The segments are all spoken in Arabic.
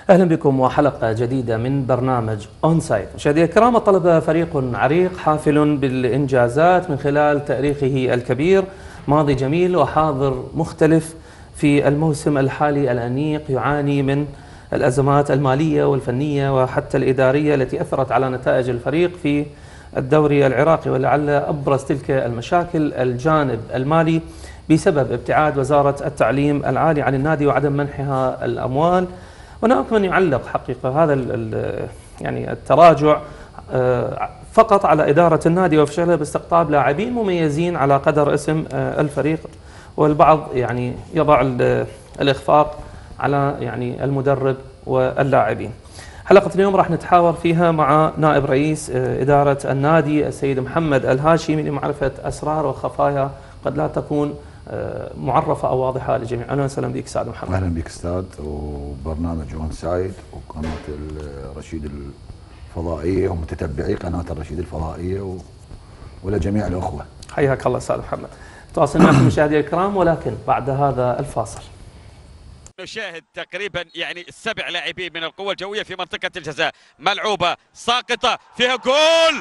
أهلا بكم وحلقة جديدة من برنامج أون سايد. مشاهدينا الكرام، طلب فريق عريق حافل بالإنجازات من خلال تاريخه الكبير، ماضي جميل وحاضر مختلف في الموسم الحالي الأنيق، يعاني من الأزمات المالية والفنية وحتى الإدارية التي أثرت على نتائج الفريق في الدوري العراقي، ولعل أبرز تلك المشاكل الجانب المالي بسبب ابتعاد وزارة التعليم العالي عن النادي وعدم منحها الأموال. هناك من يعلق حقيقة هذا يعني التراجع فقط على إدارة النادي وفشلها باستقطاب لاعبين مميزين على قدر اسم الفريق، والبعض يعني يضع الإخفاق على يعني المدرب واللاعبين. حلقة اليوم راح نتحاور فيها مع نائب رئيس إدارة النادي السيد محمد الهاشمي لمعرفة أسرار وخفايا قد لا تكون معرفة أو واضحة للجميع. أهلا وسهلا بك أستاذ محمد. أهلا بك أستاذ، وبرنامج أون سايد وقناة الرشيد الفضائية ومتتبعي قناة الرشيد الفضائية ولجميع الأخوة. حياك الله أستاذ محمد. تواصل معكم مشاهدينا الكرام، ولكن بعد هذا الفاصل نشاهد تقريبا يعني 7 لاعبين من القوة الجوية في منطقة الجزاء، ملعوبة ساقطة فيها جول،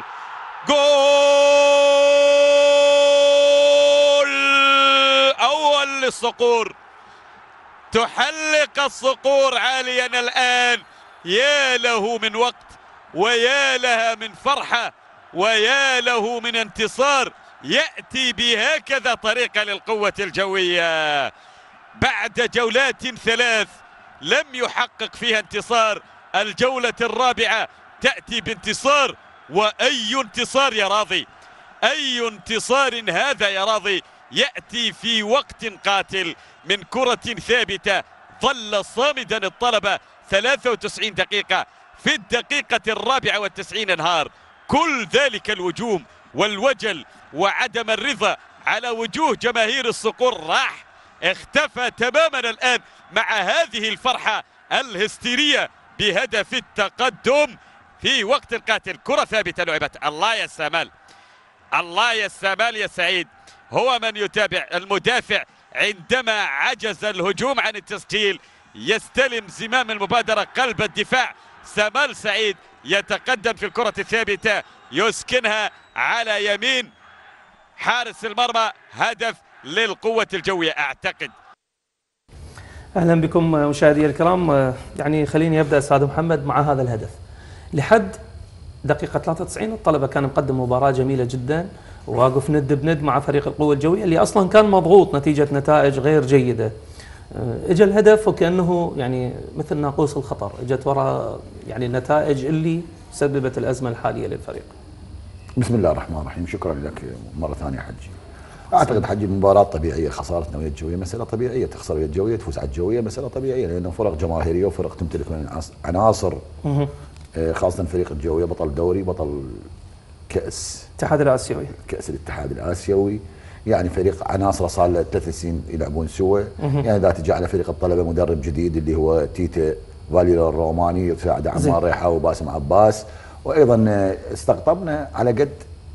أول للصقور، تحلق الصقور عاليا الآن. يا له من وقت ويا لها من فرحة ويا له من انتصار يأتي بهكذا طريقة للقوة الجوية بعد جولات 3 لم يحقق فيها انتصار. الجولة الرابعة تأتي بانتصار، وأي انتصار يا راضي، أي انتصار هذا يا راضي، يأتي في وقت قاتل من كرة ثابتة ظل صامدا الطلبة 93 دقيقة. في الدقيقة 94 انهار. كل ذلك الوجوم والوجل وعدم الرضا على وجوه جماهير الصقور راح اختفى تماما الآن مع هذه الفرحة الهستيرية بهدف التقدم في وقت قاتل. كرة ثابتة لعبت. الله يا سامال، الله يا سامال يا سعيد، هو من يتابع المدافع عندما عجز الهجوم عن التسجيل، يستلم زمام المبادرة قلب الدفاع. سامال سعيد يتقدم في الكرة الثابتة، يسكنها على يمين حارس المرمى. هدف للقوة الجوية أعتقد. أهلا بكم مشاهدي الكرام. يعني خليني أبدأ أستاذ محمد مع هذا الهدف. لحد دقيقة 93 الطلبة كان مقدم مباراة جميلة جدا، وواقف ند بند مع فريق القوة الجوية اللي أصلا كان مضغوط نتيجة نتائج غير جيدة. اجى الهدف وكأنه يعني مثل ناقوس الخطر، اجت وراء يعني النتائج اللي سببت الأزمة الحالية للفريق. بسم الله الرحمن الرحيم. شكرا لك مرة ثانية حجي. أعتقد حجي المباراة طبيعية، خسارتنا ويا الجوية مسألة طبيعية، تخسر ويا الجوية تفوز على الجوية مسألة طبيعية، لأنه فرق جماهيرية وفرق تمتلك من عناصر، خاصة فريق الجوية بطل دوري، بطل كأس الاتحاد الآسيوي، كأس الاتحاد الآسيوي، يعني فريق عناصره صار له 3 سنين يلعبون سوا. يعني إذا تجي على فريق الطلبة مدرب جديد اللي هو تيتا فاليرو الروماني، يساعد عمار ريحة وباسم عباس، وأيضا استقطبنا على قد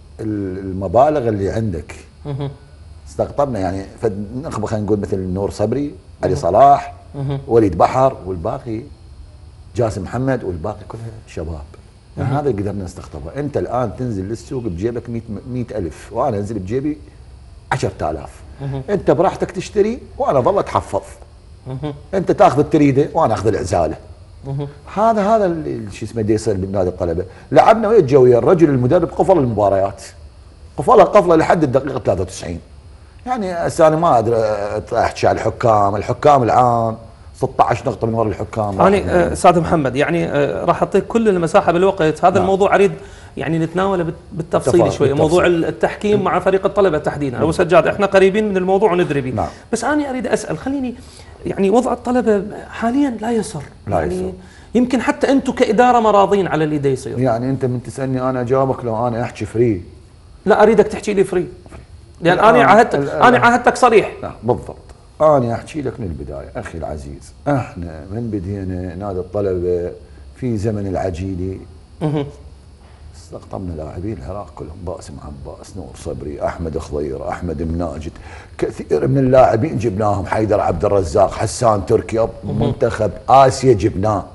المبالغ اللي عندك. استقطبنا يعني نخبة، خلينا نقول مثل نور صبري، علي صلاح، وليد بحر، والباقي جاسم محمد، والباقي كلها شباب. يعني هذا اللي قدرنا نستقطبه. انت الان تنزل للسوق بجيبك 100,000 وانا انزل بجيبي 10,000. انت براحتك تشتري وانا ظل اتحفظ. انت تاخذ التريده وانا اخذ العزاله. هذا اللي شو اسمه يصير بنادي الطلبه. لعبنا ويا الجويه، الرجل المدرب قفل المباريات، قفلها قفله لحد الدقيقه 93. يعني هسه انا ما ادري احكي على الحكام العام 16 نقطة من وراء الحكام. أنا أستاذ محمد يعني راح أعطيك كل المساحة بالوقت. هذا الموضوع أريد يعني نتناوله بالتفصيل شوية. موضوع التحكيم مع فريق الطلبة تحديدا. أبو سجاد احنا قريبين من الموضوع وندري به. بس أنا أريد أسأل، خليني يعني وضع الطلبة حاليا لا يسر. يعني يمكن حتى أنتم كإدارة مراضين على اللي دا يصير. يعني أنت من تسألني أنا أجاوبك لو أنا أحكي فري. لا أريدك تحكي لي فري، لأن أنا عهدتك صريح. لا بالضبط. أنا أحكي لك من البداية أخي العزيز، احنا من بدينا نادي الطلبة في زمن العجيلي استقطبنا لاعبين العراق كلهم، باسم عباس، نور صبري، أحمد خضير، أحمد مناجد، كثير من اللاعبين جبناهم، حيدر عبد الرزاق، حسان تركي، منتخب آسيا جبناه.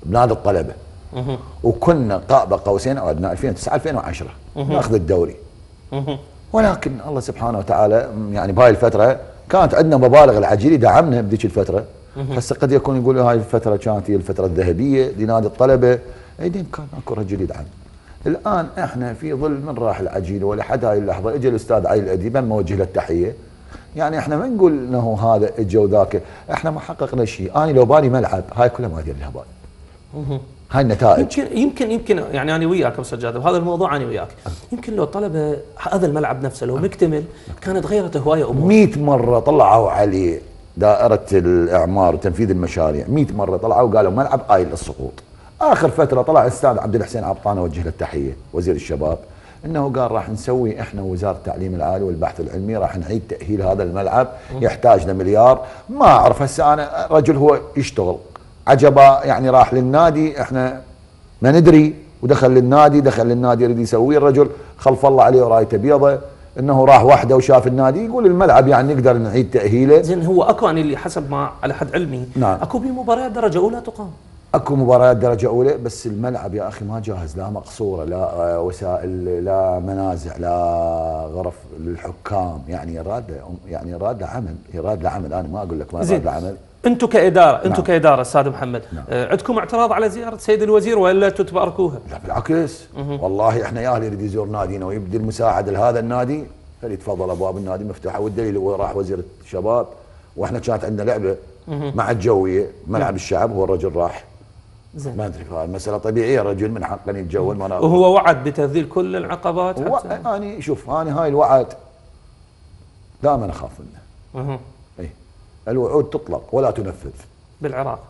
بنادي الطلبه. وكنا قاب قوسين او ادنى 2009 2010 ناخذ الدوري. ولكن الله سبحانه وتعالى يعني بهاي الفتره كانت عندنا مبالغ العجيله دعمنا بذيك الفتره. هسه قد يكون يقولوا هاي الفتره كانت هي الفتره الذهبيه لنادي الطلبه، ايدين كان اكو رجل يدعم. الان احنا في ظل من راح العجيله ولحد هاي اللحظه اجى الاستاذ علي الاديب، انا موجه له التحيه. يعني احنا ما نقول انه هذا اجى وذاك، احنا ما حققنا شيء. انا لو بالي ملعب هاي كلها ما ادري لها بال. هاي النتائج يمكن يعني انا وياك ابو سجاد بهذا الموضوع، انا وياك يمكن لو الطلبه هذا الملعب نفسه لو مكتمل كانت غيرت هوايه امور. 100 مره طلعوا عليه دائره الاعمار وتنفيذ المشاريع، 100 مره طلعوا وقالوا ملعب قايل للسقوط. اخر فتره طلع الاستاذ عبد الحسين عبطان اوجه له التحيه وزير الشباب، انه قال راح نسوي احنا وزاره التعليم العالي والبحث العلمي راح نعيد تاهيل هذا الملعب، يحتاج له مليار. ما اعرف هسه انا رجل هو يشتغل عجبه يعني راح للنادي، احنا ما ندري، ودخل للنادي يريد يسويه الرجل خلف الله عليه ورايته بيضه، انه راح وحده وشاف النادي يقول الملعب يعني نقدر نعيد تاهيله. زين هو اكو انا اللي حسب ما على حد علمي نعم اكو بمباريات درجه اولى تقام. اكو مباريات درجه اولى بس الملعب يا اخي ما جاهز، لا مقصوره لا وسائل لا منازع لا غرف للحكام، يعني يراد له عمل، انا ما اقول لك ما يراد له عمل. انتم كاداره نعم. كاداره استاذ محمد نعم. عندكم اعتراض على زياره سيد الوزير ولا انتم تباركوها؟ لا بالعكس والله احنا يا اللي يريد يزور نادينا ويبدي المساعده لهذا النادي فليتفضل، ابواب النادي مفتوحه. والدليل هو راح وزير الشباب واحنا كانت عندنا لعبه مع الجويه ملعب الشعب، هو الرجل راح. زين ما ادري هاي المساله طبيعيه، الرجل من حقه يتجول. ما وهو وعد بتذليل كل العقبات اني شوف انا هاي الوعد دائما اخاف منه. اي الوعود تطلق ولا تنفذ. بالعراق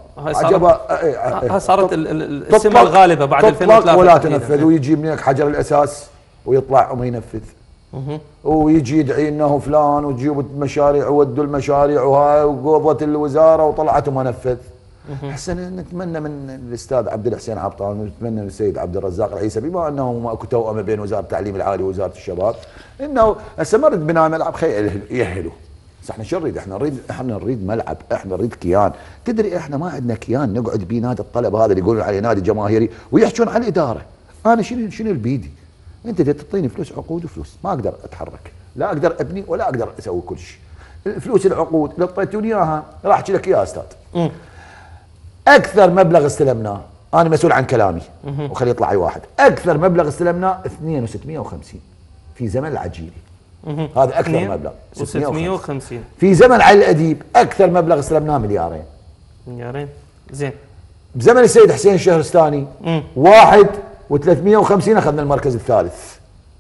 هاي صارت السمه الغالبه بعد 2003 تطلق ولا تنفذ، ويجي منك حجر الاساس ويطلع وما ينفذ. ويجي يدعي انه فلان وتجيبوا المشاريع وودوا المشاريع وهاي وقبضت الوزاره وطلعت وما نفذ. حسنا نتمنى من الاستاذ عبد الحسين عبطان ونتمنى من السيد عبد الرزاق العيسى بما انه ماكو توأمه بين وزاره التعليم العالي ووزاره الشباب، انه هسه ما نريد بناء ملعب خير يأهلوا. بس احنا شو نريد؟ احنا نريد ملعب، احنا نريد كيان. تدري احنا ما عندنا كيان نقعد بيه نادي الطلبه هذا اللي يقولون عليه نادي جماهيري ويحجون على الاداره. انا شنو بيدي؟ انت تعطيني فلوس عقود وفلوس، ما اقدر اتحرك، لا اقدر ابني ولا اقدر اسوي كل شيء. الفلوس العقود اللي اعطيتوني اياها راح احكي لك اياها استاذ. اكثر مبلغ استلمناه، انا مسؤول عن كلامي وخلي يطلع اي واحد، اكثر مبلغ استلمناه 2650 في زمن العجيلي. هذا اكثر مبلغ 650. في زمن علي الاديب اكثر مبلغ استلمناه مليارين. زين بزمن السيد حسين الشهرستاني 1 و350 اخذنا المركز الثالث.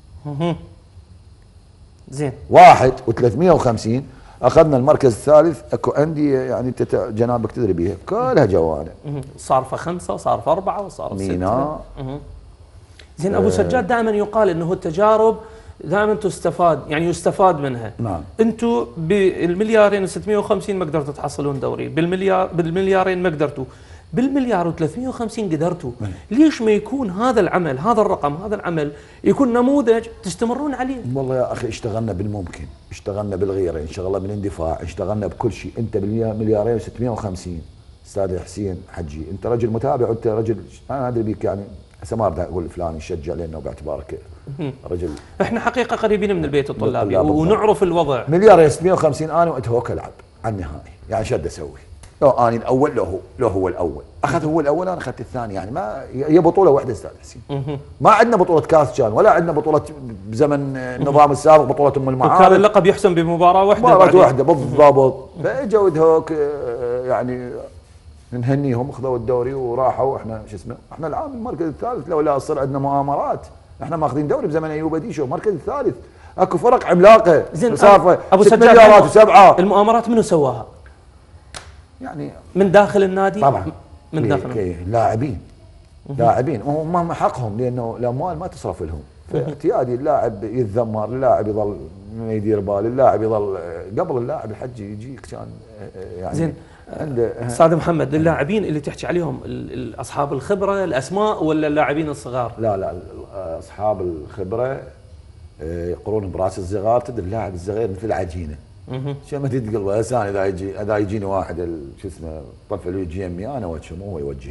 زين 1 و350 اخذنا المركز الثالث. اكو انديه يعني جنابك تدري بيها كلها جوانب، صار 5 وصار 4 وصار 6 ميناء. زين ابو سجاد دائما يقال انه التجارب دائما تستفاد، يعني يستفاد منها. نعم. انتم بالمليارين و650 ما قدرتوا تحصلون دوري، بالمليارين ما قدرتوا، بالمليار و350 قدرتوا. ليش ما يكون هذا العمل، هذا الرقم، هذا العمل يكون نموذج تستمرون عليه؟ والله يا اخي اشتغلنا بالممكن، اشتغلنا بالغيره، اشتغلنا بالاندفاع، اشتغلنا بكل شيء. انت بالمليارين و650 استاذ حسين حجي، انت رجل متابع وانت رجل انا ادري بيك، يعني هسه ما اريد اقول فلان يشجع لانه باعتبارك رجل. احنا حقيقه قريبين من البيت الطلابي ونعرف الوضع. مليار 650 انا وانت هوك العب على النهائي، يعني شد اسوي؟ لو اني الاول لو هو الاول، اخذ هو الاول انا اخذت الثاني، يعني ما هي بطوله واحده استاذ حسين. ما عندنا بطوله كاس كان ولا عندنا بطوله بزمن النظام السابق بطوله ام المعارف، وكان اللقب يحسم بمباراه واحده. مباراه واحده بالضبط. فاجوا هوك يعني نهنيهم، اخذوا الدوري وراحوا. احنا شو اسمه، احنا العام المركز الثالث، لولا يصير عندنا مؤامرات احنا ماخذين دوري بزمن ايوب اديشو المركز الثالث. اكو فرق عملاقه صافه ابو 6 مليارات و7. المؤامرات منو سواها؟ يعني من داخل النادي طبعا، من داخل لاعبين وهم حقهم، لانه الاموال ما تصرف لهم. فاعتيادي اللاعب يتذمر، اللاعب يظل ما يدير بال، اللاعب يظل قبل اللاعب الحج يجيك كان يعني زين. استاذ محمد، اللاعبين اللي تحكي عليهم اصحاب الخبره الاسماء ولا اللاعبين الصغار؟ لا اصحاب الخبره يقرون براس الصغار. تدري اللاعب الصغير مثل العجينه، شو ما تتقلبه. هسه اذا يجيني واحد شو اسمه طفل ويجي يمي انا اوجهه، مو هو يوجهني.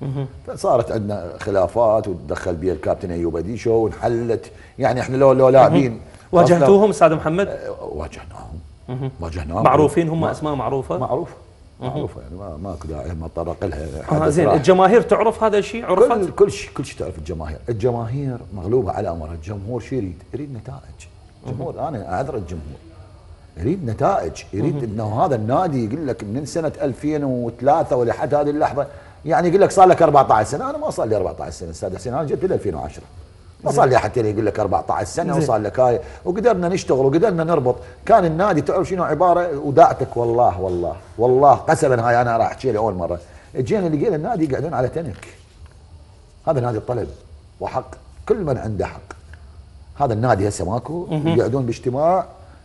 فصارت عندنا خلافات وتدخل بها الكابتن ايوب اديشو وانحلت. يعني احنا لو لاعبين واجهتوهم استاذ محمد؟ واجهناهم معروفين هم، اسماء معروفه؟ معروفه يعني ما داعي ما اتطرق لها. زين، الجماهير تعرف هذا الشيء؟ عرفت كل شيء تعرف الجماهير مغلوبه على امرها. الجمهور شو يريد نتائج. الجمهور انا اعذر الجمهور يريد نتائج، يريد انه هذا النادي يقول لك من سنه 2003 ولحد هذه اللحظه، يعني يقول لك صار لك 14 سنه. انا ما صار لي 14 سنه استاذ حسين، انا جيت بال 2010 ما صار لي حتى يقول لك 14 سنه وصار لك هاي، وقدرنا نشتغل وقدرنا نربط. كان النادي تعرف شنو عباره وداعتك والله قسما، هاي انا راح احكي لاول مره. جينا لقينا النادي يقعدون على تنك. هذا نادي الطلب وحق كل من عنده حق. هذا النادي هسه ماكو، يقعدون باجتماع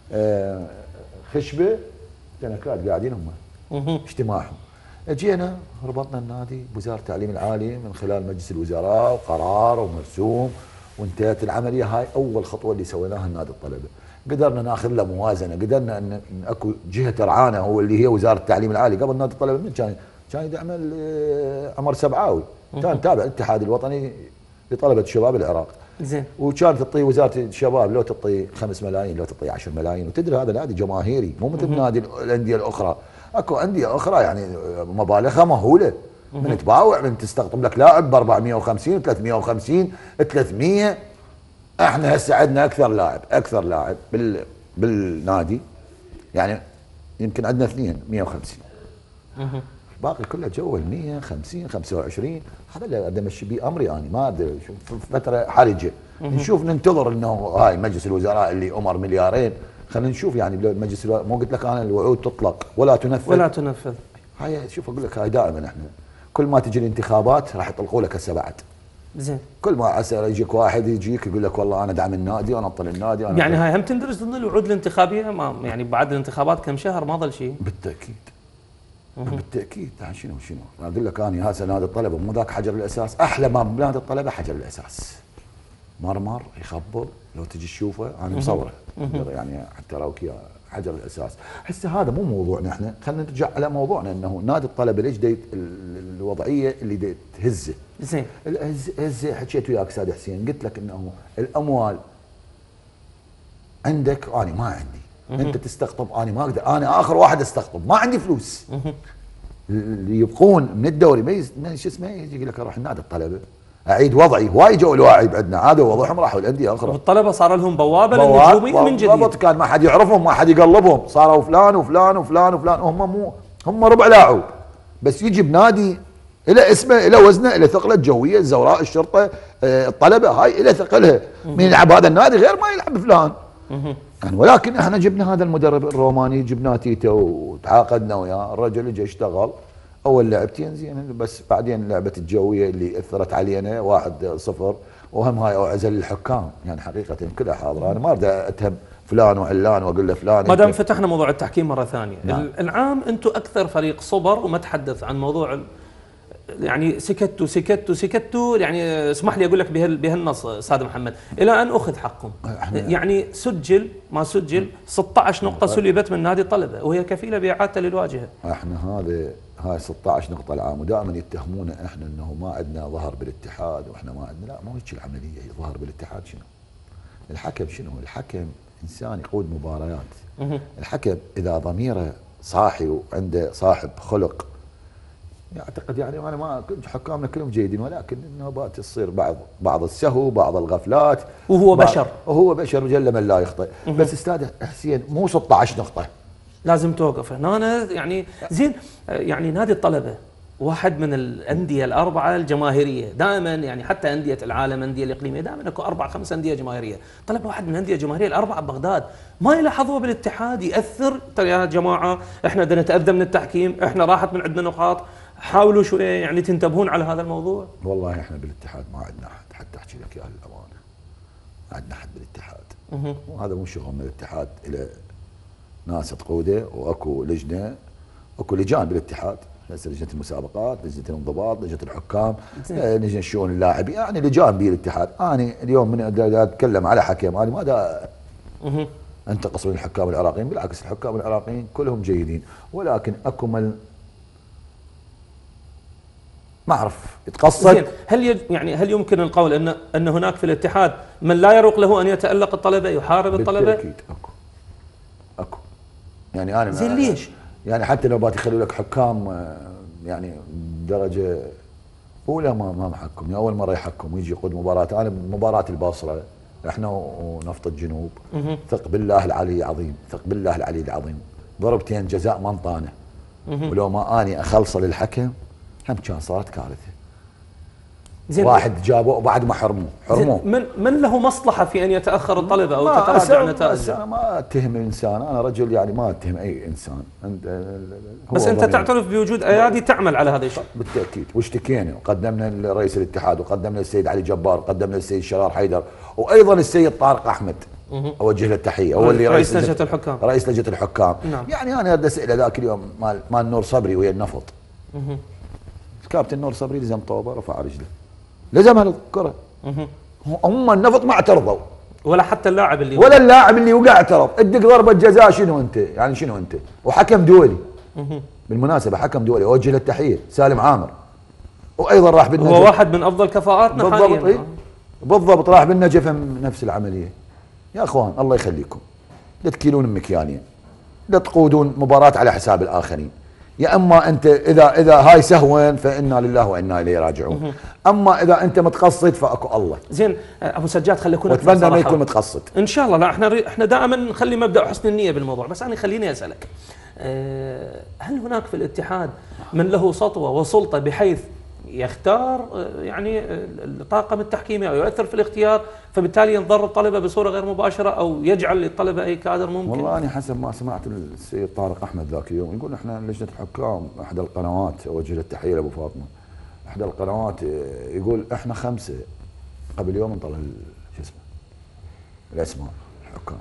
خشبه تنكات قاعدين هم اجتماعهم. جينا ربطنا النادي بوزاره التعليم العالي من خلال مجلس الوزراء وقرار ومرسوم، وانتهت العمليه. هاي اول خطوه اللي سويناها النادي الطلبه. قدرنا ناخذ له موازنه، قدرنا ان اكو جهه ترعانا هو اللي هي وزاره التعليم العالي. قبل نادي الطلبه من كان يدعم عمر سبعاوي، كان تابع الاتحاد الوطني لطلبه شباب العراق. زين. وكانت تعطي وزاره الشباب لو تعطي 5 ملايين لو تعطي 10 ملايين. وتدري هذا نادي جماهيري مو مثل نادي الانديه الاخرى. اكو انديه اخرى يعني مبالغها مهوله، من تباوع من تستقطب لك لاعب ب 450 350 300. احنا هسه عندنا اكثر لاعب بالنادي، يعني يمكن عندنا 2 150. باقي كله جو ال 150 25. هذا اللي بدي امشي بيه امري انا، ما ادري في فتره حرجه. نشوف ننتظر انه هاي مجلس الوزراء اللي امر مليارين، خلينا نشوف يعني مجلس الوزراء. مو قلت لك انا الوعود تطلق ولا تنفذ. هاي شوف اقول لك هاي دائما احنا كل ما تجي الانتخابات راح يطلقوا لك هسه بعد. زين. كل ما عسى يجيك واحد يجيك يقول لك والله انا ادعم النادي وانا ابطل النادي. يعني هاي هم تندرج ضمن الوعود الانتخابيه؟ ما يعني بعد الانتخابات كم شهر ما ظل شيء؟ بالتاكيد. شنو اقول لك انا هسه نادي الطلبه مو ذاك حجر الاساس. احلى ما بنادي الطلبه حجر الاساس، مرمر يخبل لو تجي تشوفه. انا مصوره يعني حتى اراوك اياه حجر الاساس. هسه هذا مو موضوعنا احنا، خلينا نرجع على موضوعنا انه نادي الطلبه ليش الوضعيه اللي تهزه. زين. هزه حكيت وياك استاذ حسين، قلت لك انه الاموال عندك وانا ما عندي. انت تستقطب انا ما اقدر، انا اخر واحد استقطب، ما عندي فلوس. اللي يبقون من الدوري ما شو اسمه يجي يقول لك اروح النادي الطلبه اعيد وضعي. هواي جو الواعي عندنا هذا وضعهم راحوا الانديه اخرى. والطلبه صار لهم بوابه للنجوميه من جديد. كان ما حد يعرفهم ما حد يقلبهم، صاروا فلان وفلان وفلان وفلان. هم ربع لاعب، بس يجي بنادي الى اسمه الى وزنه الى ثقله الجويه الزوراء الشرطه الطلبه هاي الى ثقلها. من يلعب هذا النادي غير ما يلعب فلان. يعني ولكن احنا جبنا هذا المدرب الروماني، جبناه تيتا وتعاقدنا وياه. الرجل اجى اشتغل اول لعبتين زين، بس بعدين لعبه الجويه اللي اثرت علينا 1-0. وهم هاي اوعزه للحكام يعني حقيقه كلها حاضره. انا ما اريد اتهم فلان وعلان واقول له فلان. ما دام فتحنا موضوع التحكيم مره ثانيه، نعم. العام انتم اكثر فريق صبر وما تحدث عن موضوع، يعني سكتوا يعني اسمح لي اقول لك بهالنص استاذ محمد، الى ان اخذ حقكم. يعني سجل ما سجل 16 نقطه سلبت من نادي الطلبه وهي كفيله باعادته للواجهه. احنا هاي 16 نقطه العام، ودائما يتهمونا احنا انه ما عندنا ظهر بالاتحاد واحنا ما عندنا. لا، مو هيك العمليه. هي ظهر بالاتحاد شنو؟ الحكم شنو؟ الحكم انسان يقود مباريات. الحكم اذا ضميره صاحي وعنده صاحب خلق، اعتقد يعني انا ما كنت حكامنا كلهم جيدين، ولكن النوبات تصير بعض السهو بعض الغفلات، وهو بشر جل من لا يخطئ. بس استاذ حسين مو 16 نقطه لازم توقف هنا. يعني زين، يعني نادي الطلبه واحد من الانديه الاربعه الجماهيريه دائما، يعني حتى انديه العالم الانديه الاقليميه دائما اكو 4-5 انديه جماهيريه. طلب واحد من الانديه الجماهيريه الاربعه ببغداد، ما يلاحظوه بالاتحاد ياثر. يا جماعه احنا بدنا نتاذى من التحكيم، احنا راحت من عندنا نقاط، حاولوا شويه يعني تنتبهون على هذا الموضوع. والله احنا بالاتحاد ما عندنا احد، حتى احكي لك اياها للامانه ما عندنا احد بالاتحاد. وهذا مو شغل من الاتحاد، الى ناس تقوده واكو لجنه، اكو لجان بالاتحاد، هسه لجنه المسابقات، لجنه الانضباط، لجنه الحكام، لجنه شؤون اللاعبين، يعني لجان بالاتحاد. انا اليوم من اتكلم على حكم انا ما دا انتقص من الحكام العراقيين، بالعكس الحكام العراقيين كلهم جيدين، ولكن اكو من ما اعرف يتقصد. يعني هل يمكن القول ان هناك في الاتحاد من لا يروق له ان يتألق الطلبه يحارب الطلبه؟ بالتأكيد اكو يعني انا زين ليش؟ يعني حتى لو باتي لك حكام يعني درجه اولى ما محكم، اول مره يحكم ويجي يقود مباراه. انا مباراه البصره احنا ونفط الجنوب، ثق بالله العلي العظيم، ثق بالله العلي العظيم، ضربتين جزاء منطانه ولو ما اني اخلصه للحكم هم كان صارت كارثه. واحد جابوه وبعد ما حرموه. من له مصلحه في ان يتاخر الطلبه او تتراجع نتائجه؟ انا ما اتهم الانسان، انا رجل يعني ما اتهم اي انسان. بس انت تعترف بوجود ايادي تعمل على هذا الشيء؟ بالتاكيد، واشتكينا وقدمنا لرئيس الاتحاد وقدمنا للسيد علي جبار وقدمنا للسيد شرار حيدر وايضا السيد طارق احمد اوجه له التحيه، هو اللي رئيس لجنه الحكام. رئيس لجنه الحكام. نعم. يعني انا بدي اساله ذاك اليوم مال نور صبري ويا النفط. الكابتن نور صبري لزم طوبه رفع رجله، لزمها الكره. هم النفط ما اعترضوا ولا حتى اللاعب اللي ولا اللاعب اللي وقع اعترض. ادك ضربه جزاء، شنو انت؟ يعني شنو انت؟ وحكم دولي بالمناسبه، حكم دولي اوجه له التحيه سالم عامر، وايضا راح بالنجف. هو واحد من افضل كفاءاتنا حاليا. إيه؟ بالضبط، راح بالنجف نفس العمليه. يا اخوان الله يخليكم، لا تكيلون مكيالين، لا تقودون مباراه على حساب الاخرين. يا اما انت اذا هاي سهوا فانا لله وانا اليه راجعون، اما اذا انت متقصد فاكو الله. زين ابو سجاد، خلي يكون اتمنى ما يكون متقصد ان شاء الله. لا احنا دائما نخلي مبدا حسن النيه بالموضوع. بس انا خليني اسالك، هل هناك في الاتحاد من له سطوه وسلطه بحيث يختار يعني الطاقم التحكيمي او يؤثر في الاختيار، فبالتالي ينضر الطلبه بصوره غير مباشره او يجعل للطلبه اي كادر ممكن؟ والله انا حسب ما سمعت السيد طارق احمد ذاك اليوم يقول احنا لجنه الحكام احدى القنوات، اوجه له التحيه لابو فاطمه، احدى القنوات يقول احنا 5 قبل يوم نطلع شو اسمه الاسماء الحكام.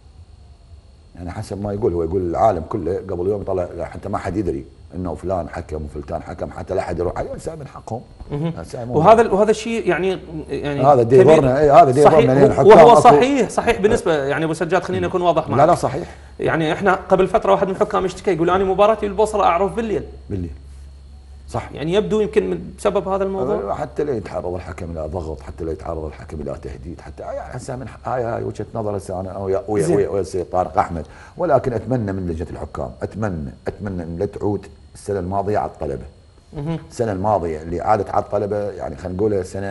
يعني حسب ما يقول، هو يقول العالم كله قبل يوم يطلع، حتى ما حد يدري انه فلان حكم وفلان حكم، حتى لا احد يروح عليه من حقهم. وهذا الشيء يعني هذا دي ضرنا. هذا دي ضرنا وهو صحيح بالنسبه يعني ابو سجاد، خليني اكون واضح معك. لا صحيح. يعني احنا قبل فتره واحد من الحكام اشتكى يقول انا مباراتي بالبصره اعرف بالليل. صح. يعني يبدو يمكن بسبب هذا الموضوع حتى لا يتعرض الحكم الى ضغط، حتى لا يتعرض الحكم الى تهديد، حتى يعني هسه من هاي وجهه نظر هسه انا ويا السيد طارق احمد. ولكن اتمنى من لجنه الحكام، اتمنى ان لا تعود السنه الماضيه على الطلبه. السنه الماضيه اللي عادت على الطلبه، يعني خلينا نقول سنه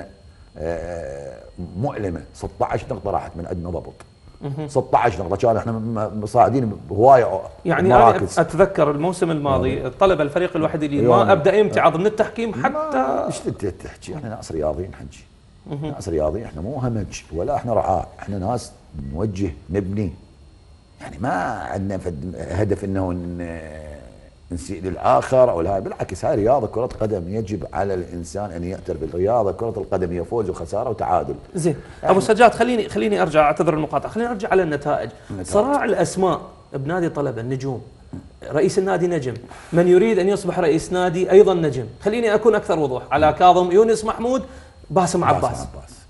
مؤلمه. 16 نقطه راحت من عندنا ضبط. 16 نقطة، كان احنا مصاعدين بهواية يعني مراكز. انا اتذكر الموسم الماضي الطلبه الفريق الوحيد اللي ما ابدا يمتعض من التحكيم حتى. ايش تحكي؟ احنا ناس رياضيين حجي. ناس رياضيين، احنا مو همج ولا احنا رعاع، احنا ناس نوجه نبني. يعني ما عندنا هدف انه نسيء للاخر او هاي، بالعكس هاي رياضه كره قدم، يجب على الانسان ان يأتر بالرياضه. كره القدم هي فوز وخساره وتعادل. زين ابو سجاد، خليني ارجع اعتذر المقاطعه، خليني ارجع على النتائج. صراع الاسماء بنادي طلبه، النجوم، رئيس النادي نجم، من يريد ان يصبح رئيس نادي ايضا نجم. خليني اكون اكثر وضوح، على كاظم، يونس محمود، باسم عباس.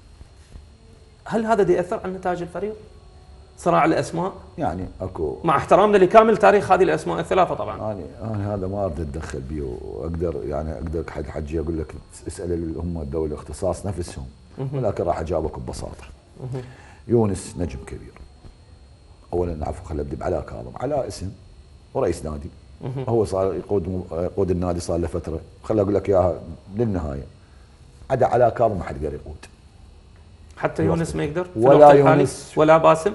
هل هذا يأثر على نتائج الفريق؟ صراع الاسماء يعني اكو، مع احترامنا لكامل تاريخ هذه الاسماء الثلاثه طبعا. انا هذا ما اريد اتدخل به، واقدر يعني حجي اقول لك اسال اللي هم ذوي الاختصاص نفسهم، ولكن راح اجاوبك ببساطه. يونس نجم كبير. اولا عفوا خلينا ابدا بعلاء كاظم. علاء اسم ورئيس نادي، هو صار يقود النادي صار له فتره، خليني اقول لك اياها للنهايه. عدا علاء كاظم ما حد يقدر يقود. حتى يونس ما يقدر، ولا يونس ولا باسم.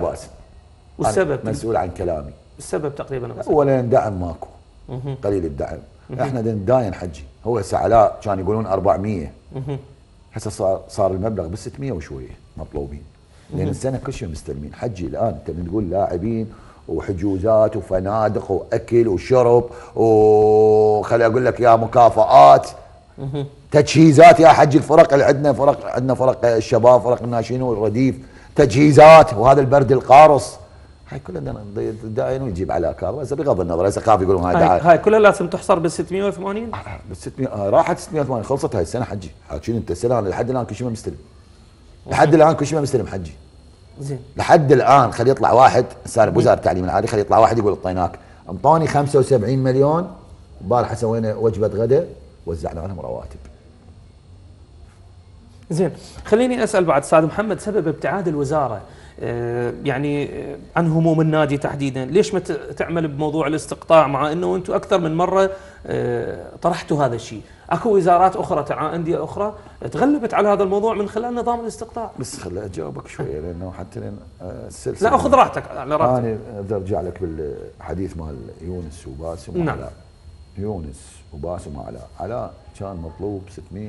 والسبب مسؤول عن كلامي. السبب تقريبا اولا دعم ماكو، قليل الدعم. احنا نداين حجي. هو هسه علاء كان يقولون 400، هسه صار المبلغ بال 600 وشويه مطلوبين، لان السنه كل شيء مستلمين حجي. الان انت بتقول لاعبين وحجوزات وفنادق واكل وشرب وخلي اقول لك يا مكافآت، تجهيزات يا حجي. الفرق اللي عندنا فرق الشباب، فرق الناشئين والرديف، تجهيزات، وهذا البرد القارص. هاي كلها داين ويجيب على كار. بس بغض النظر هسه خاف يقولون هاي كلها لازم تحصر بال 680. بال 600 راحت 680، خلصت هاي السنه حجي. حاكين انت السنه لحد الان كل شيء ما مستلم. لحد الان كل شيء ما مستلم حجي. زين لحد الان خلي يطلع واحد صار وزاره التعليم العالي، خلي يطلع واحد يقول اعطيناك، انطوني 75 مليون. البارحه سوينا وجبه غداء وزعنا لهم رواتب. زين، خليني اسال بعد استاذ محمد، سبب ابتعاد الوزاره يعني عن هموم النادي تحديدا، ليش ما تعمل بموضوع الاستقطاع، مع انه انتم اكثر من مره طرحتوا هذا الشيء؟ اكو وزارات اخرى، انديه اخرى تغلبت على هذا الموضوع من خلال نظام الاستقطاع. بس خليني اجاوبك شويه لانه حتى السلسله. لا خذ راحتك على راحتك. انا بدي ارجع لك بالحديث مال يونس وباسم نعم. وعلاء. يونس وباسم وعلاء، علاء كان مطلوب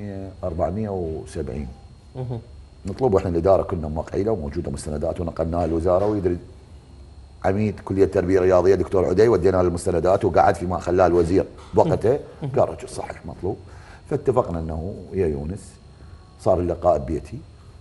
470 مطلوب، واحنا الاداره كنا موقعين وموجوده مستندات ونقلناها للوزاره، ويدري عميد كليه التربيه الرياضيه دكتور عدي ودينا له المستندات وقعد فيما خلاه الوزير بوقته قال رجل صحيح مطلوب. فاتفقنا انه يا يونس صار اللقاء ببيتي،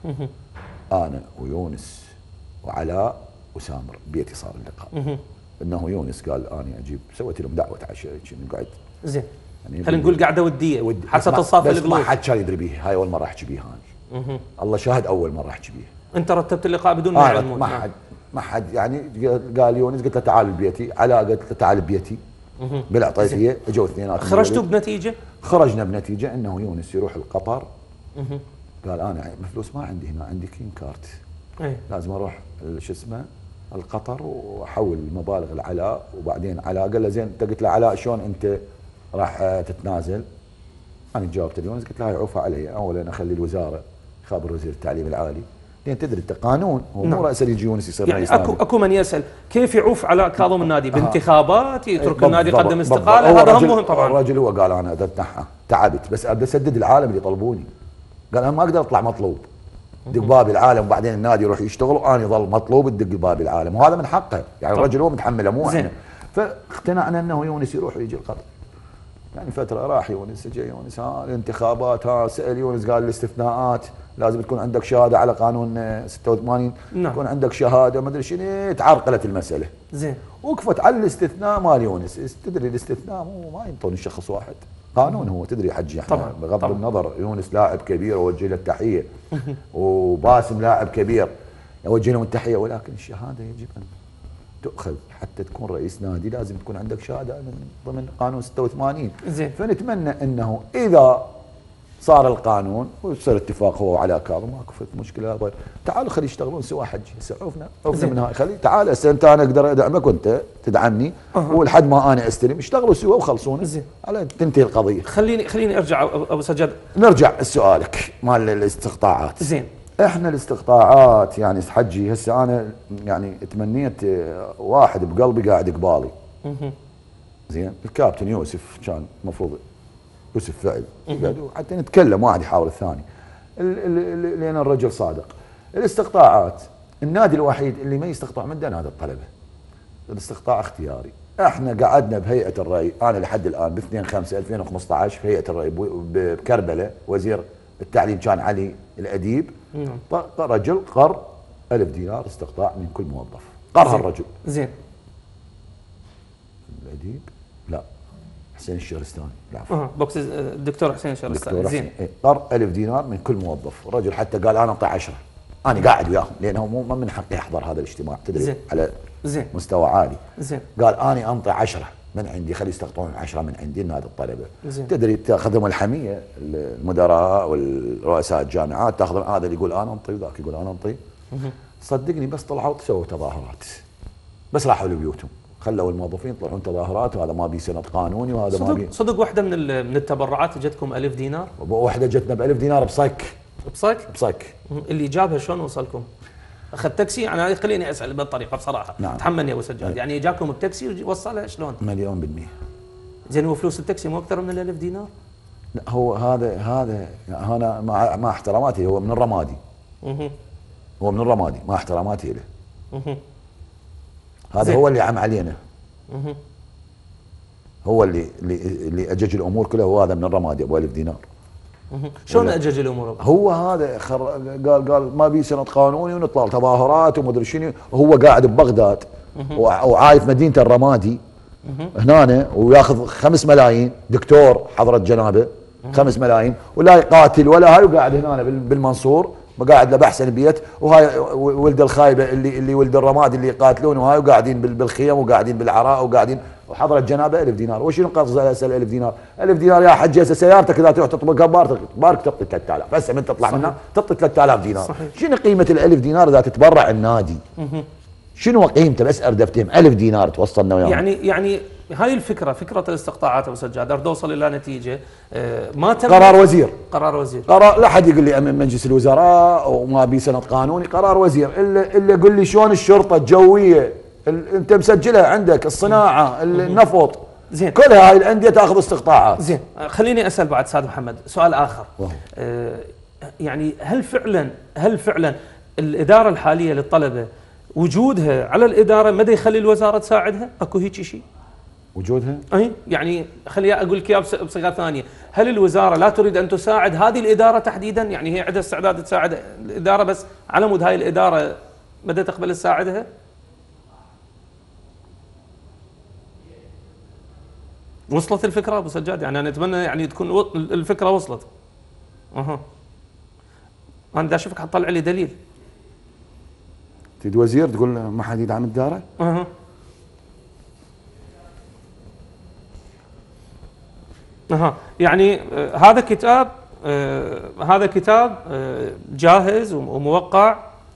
انا ويونس وعلاء وسامر بيتي صار اللقاء. انه يونس قال انا اجيب، سويت لهم دعوه عشاء نقعد. زين، يعني خلينا نقول قعده وديه حتى تصافي القلوب. بس ما القلوب. حد كان يدري بيها، هاي اول مره احكي بيها انا. الله شاهد اول مره احكي بيها. انت رتبت اللقاء بدون ما يعلمون؟ ما حد يعني. قال يونس، قلت له تعال ببيتي، علاء قلت له تعال ببيتي بالعطيفيه، اجوا اثنيناتهم. خرجتوا بنتيجه؟ خرجنا بنتيجه انه يونس يروح القطر. قال انا فلوس ما عندي هنا، عندي كين كارت. لازم اروح شو اسمه القطر واحول المبالغ لعلاء. وبعدين علاء قال له زين، انت قلت له علاء شلون انت راح تتنازل؟ انا جاوبت ليونس قلت له هاي عوفها علي، اولا اخلي الوزاره يخابر وزير التعليم العالي، لان تدري انت قانون، هو مو رئيس يجي يونس يصير يعني رئيس اكو من يسال كيف يعوف علاء كاظم النادي بانتخابات، يترك النادي بالضبط يقدم استقاله؟ هذا هم مهم طبعا. الرجل هو قال انا اتنحى تعبت، بس ابدا اسدد العالم اللي يطلبوني. قال انا ما اقدر اطلع مطلوب، دق باب العالم وبعدين النادي يروح يشتغل وانا يظل مطلوب تدق باب العالم، وهذا من حقه يعني. الرجل هو متحمله مو احنا. فاقتنعنا انه يونس يروح ويجي القطر. يعني فتره راح يونس، اجى يونس، الانتخابات، سال يونس قال الاستثناءات لازم تكون عندك شهاده على قانون 86. نعم. يكون عندك شهاده ما ادري شنو، تعرقلت المساله. زين، وقفت على الاستثناء مال يونس. تدري الاستثناء ما ينطون الشخص واحد، قانون هو، تدري حجي احنا طبعا بغض طبعا. النظر يونس لاعب كبير اوجه له التحيه وباسم لاعب كبير اوجه لهم التحيه، ولكن الشهاده يجب ان تؤخذ حتى تكون رئيس نادي، لازم تكون عندك شهاده من ضمن قانون 86. زين. فنتمنى انه اذا صار القانون ويصير اتفاق هو وعلاء كاظم، ماكو مشكله، تعالوا خلي يشتغلون سوا حجي، هسه عوفنا من هاي، خلي تعال هسه انت انا اقدر ادعمك وانت تدعمني ولحد ما انا استلم، اشتغلوا سوا وخلصونا على تنتهي القضيه. خليني ارجع ابو سجاد، نرجع لسؤالك مال الاستقطاعات. زين، احنا الاستقطاعات يعني حجي هسه انا يعني تمنيت واحد بقلبي قاعد قبالي. زين، الكابتن يوسف كان المفروض يوسف فعل حتى نتكلم واحد يحاور الثاني، لان الرجل صادق. الاستقطاعات النادي الوحيد اللي ما يستقطع منه نادي الطلبه، الاستقطاع اختياري. احنا قعدنا بهيئه الري، انا لحد الان ب 2/5/2015 في هيئه الري بكربلاء، وزير التعليم كان علي الاديب. رجل قر 1000 دينار استقطاع من كل موظف، قرها الرجل. زين، الاديب لا حسين الشهرستاني، بوكس الدكتور حسين الشهرستاني. زين، قر 1000 دينار من كل موظف. الرجل حتى قال انا انطي 10، انا قاعد وياهم لانه مو من حقي احضر هذا الاجتماع، تدري زين. على زين. مستوى عالي. زين، قال انا انطي 10 من عندي، خلي يستقطعون 10 من عندي نادي الطلبه. زين. تدري تاخذهم الحميه، المدراء والرؤساء الجامعات تاخذهم، هذا اللي يقول انا انطي وذاك يقول انا انطي. صدقني بس طلعوا سووا تظاهرات، بس راحوا لبيوتهم، خلوا الموظفين يطلعون تظاهرات، وهذا ما بي سند قانوني، وهذا ما بي. صدق واحده من التبرعات اجتكم 1000 دينار؟ واحده جتنا ب 1000 دينار بصك. بصك اللي جابها شلون وصلكم؟ اخذ تاكسي؟ انا خليني اسال بالطريقه بصراحه. نعم. تحملني يا ابو سجاد، يعني جاكم بتاكسي ووصلها شلون؟ 100%. زين، هو فلوس التاكسي مو اكثر من 1000 دينار؟ لا، هو هذا انا مع احتراماتي، هو من الرمادي. هو من الرمادي، مع احتراماتي له. هذا زين. هو اللي عم علينا. هو اللي اجج الامور كلها، هو هذا من الرمادي ابو 1000 دينار. شلون اجج الامور؟ هو هذا قال ما بي سند قانوني ونطلع تظاهرات ومدري شنو، وهو قاعد ببغداد وعايف مدينه الرمادي هنا، وياخذ 5 ملايين، دكتور حضره جنابه 5 ملايين، ولا يقاتل ولا هاي، وقاعد هنا بالمنصور قاعد له باحسن بيت، وهاي ولد الخايبه اللي ولد الرمادي اللي يقاتلون، وهاي وقاعدين بالخيم وقاعدين بالعراء وقاعدين، وحضرت جنابه 1000 دينار. وشنو قصد اسال 1000 دينار؟ 1000 دينار يا حج هسه سيارتك اذا تروح تطبقها بارك تعطي 3000، هسه من تطلع منها تعطي 3000 دينار. صحيح. شنو قيمه ال 1000 دينار اذا تتبرع النادي؟ شنو قيمته؟ بس اريد افتهم. 1000 دينار توصلنا وياهم. يعني هاي الفكره، فكره الاستقطاعات ابو سجاد، اريد اوصل الى نتيجه ما تم. قرار وزير. قرار لا حد يقول لي من مجلس الوزراء وما بي سند قانوني، قرار وزير. الا قول لي شلون الشرطه الجويه انت مسجلها عندك، الصناعه، النفط، زين، كلها هاي الانديه تاخذ استقطاعات. زين، خليني اسال بعد استاذ محمد سؤال اخر. يعني هل فعلا الاداره الحاليه للطلبه وجودها على الاداره مدى يخلي الوزاره تساعدها؟ اكو هيك شيء؟ وجودها؟ اي يعني خليني اقول لك اياها بصيغه ثانيه، هل الوزاره لا تريد ان تساعد هذه الاداره تحديدا؟ يعني هي عندها استعداد تساعد الاداره، بس على مود هاي الاداره مدى تقبل تساعدها؟ وصلت الفكره ابو سجاد؟ يعني انا اتمنى يعني تكون الفكره وصلت. انا دا اشوفك حتطلع لي دليل. تريد وزير تقول ما حد يدعم الداره؟ يعني هذا كتاب جاهز وموقع.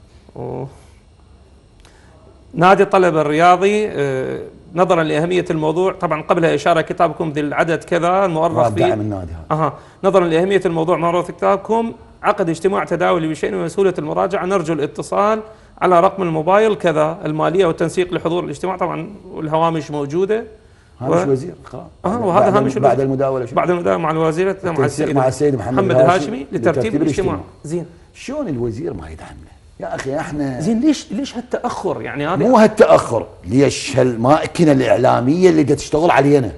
نادي الطلبة الرياضي نظرا لأهمية الموضوع، طبعا قبلها إشارة كتابكم ذي العدد كذا المؤرخ فيه. دعم النادي هذا. نظرا لأهمية الموضوع معروف كتابكم، عقد اجتماع تداولي بشأن وسهولة المراجعة، نرجو الاتصال على رقم الموبايل كذا، المالية والتنسيق لحضور الاجتماع. طبعا والهوامش موجودة. هامش وزير خلاص. وهذا هامش بعد المداولة بعد المداولة مع الوزير مع السيد محمد الهاشمي لترتيب الاجتماع. زين، شلون الوزير ما يدعمنا؟ يا اخي احنا زين ليش هالتاخر؟ يعني هذا مو هالتاخر، ليش هالماكينه الاعلاميه اللي تشتغل علينا؟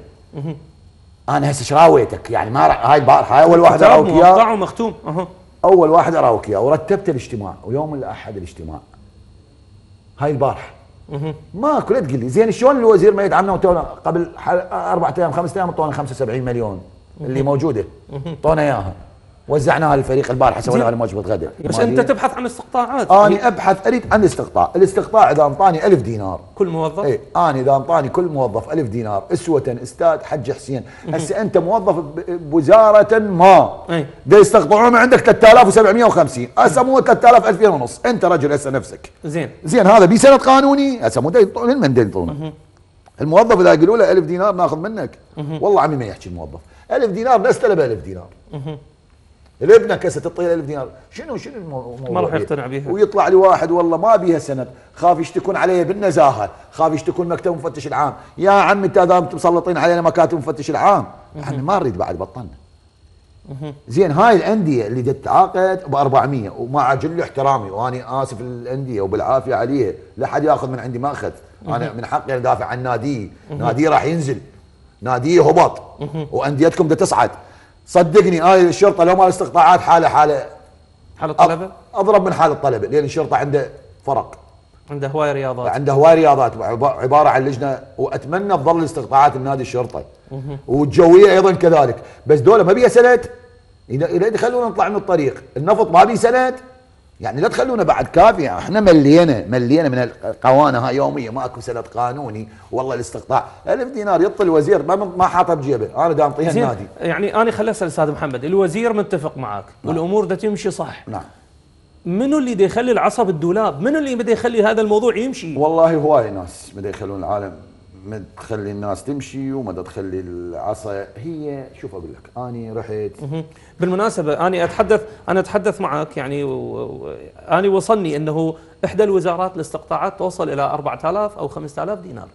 انا هسه شراويتك يعني ما هاي البارحه اول واحد اراوك اياه موقع ومختوم. اول واحد اراوك اياه ورتبت الاجتماع، ويوم الاحد الاجتماع هاي البارحه. ما كل تقول لي زين شلون الوزير ما يدعمنا وتونا قبل 4 ايام 5 ايام طونا 75 مليون اللي موجوده طونا اياها، وزعناها للفريق البارحه، سوينا على وجبه غداء. بس انت تبحث عن استقطاعات. انا ابحث اريد عن الاستقطاع اذا انطاني 1000 دينار كل موظف. اي انا اذا انطاني كل موظف 1000 دينار اسوه استاذ حج حسين. هسه انت موظف بوزاره ما دا يستقطعون من عندك 3750، هسه مو 3000 2000 ونص، انت رجل هسه نفسك. زين هذا بسند قانوني، هسه مو من ينطونه الموظف اذا يقولوا له 1000 دينار ناخذ منك. والله عمي ما يحكي الموظف 1000 دينار نستلم 1000 دينار. لابنك هسه تعطيه 1000 دينار، شنو الموضوع؟ ما راح يقتنع بيها. ويطلع لي واحد والله ما بيها سند، خاف يشتكون عليه بالنزاهه، خاف يشتكون مكتب مفتش العام. يا عمي انت اذا مسلطين علينا مكاتب مفتش العام، احنا ما نريد بعد بطلنا. زين هاي الانديه اللي تتعاقد ب 400 ومع جل احترامي، واني اسف للانديه وبالعافيه عليها، لا حد ياخذ من عندي ماخذ، انا من حقي ادافع عن نادي، نادي راح ينزل، نادي هبط، وانديتكم بدها تصعد. صدقني هاي الشرطه لو ما استقطاعات حاله الطلبه اضرب من حال الطلبه، لان الشرطه عنده فرق، عنده هواي رياضات، عباره عن لجنه، واتمنى تظل استقطاعات النادي الشرطي والجويه ايضا كذلك، بس دول ما بيها سند، اذا تخلونا نطلع من الطريق، النفط ما بيه سند، يعني لا تخلونا بعد كافيه، احنا ملينا من القوانه هاي يوميه، ماكو سند قانوني، والله الاستقطاع 1000 دينار يعطي الوزير ما حاطها بجيبه، انا دا انطيها النادي. يعني انا خلي اسال استاذ محمد، الوزير متفق معك والامور دا تمشي صح. نعم. منو اللي دا يخلي العصا بالدولاب؟ منو اللي بده يخلي هذا الموضوع يمشي؟ والله هواي ناس بده يخلون العالم، ما تخلي الناس تمشي وما تخلي العصا. هي شوف اقول لك، اني رحت بالمناسبه انا اتحدث معك يعني اني وصلني انه احدى الوزارات الاستقطاعات توصل الى 4000 او 5000 دينار.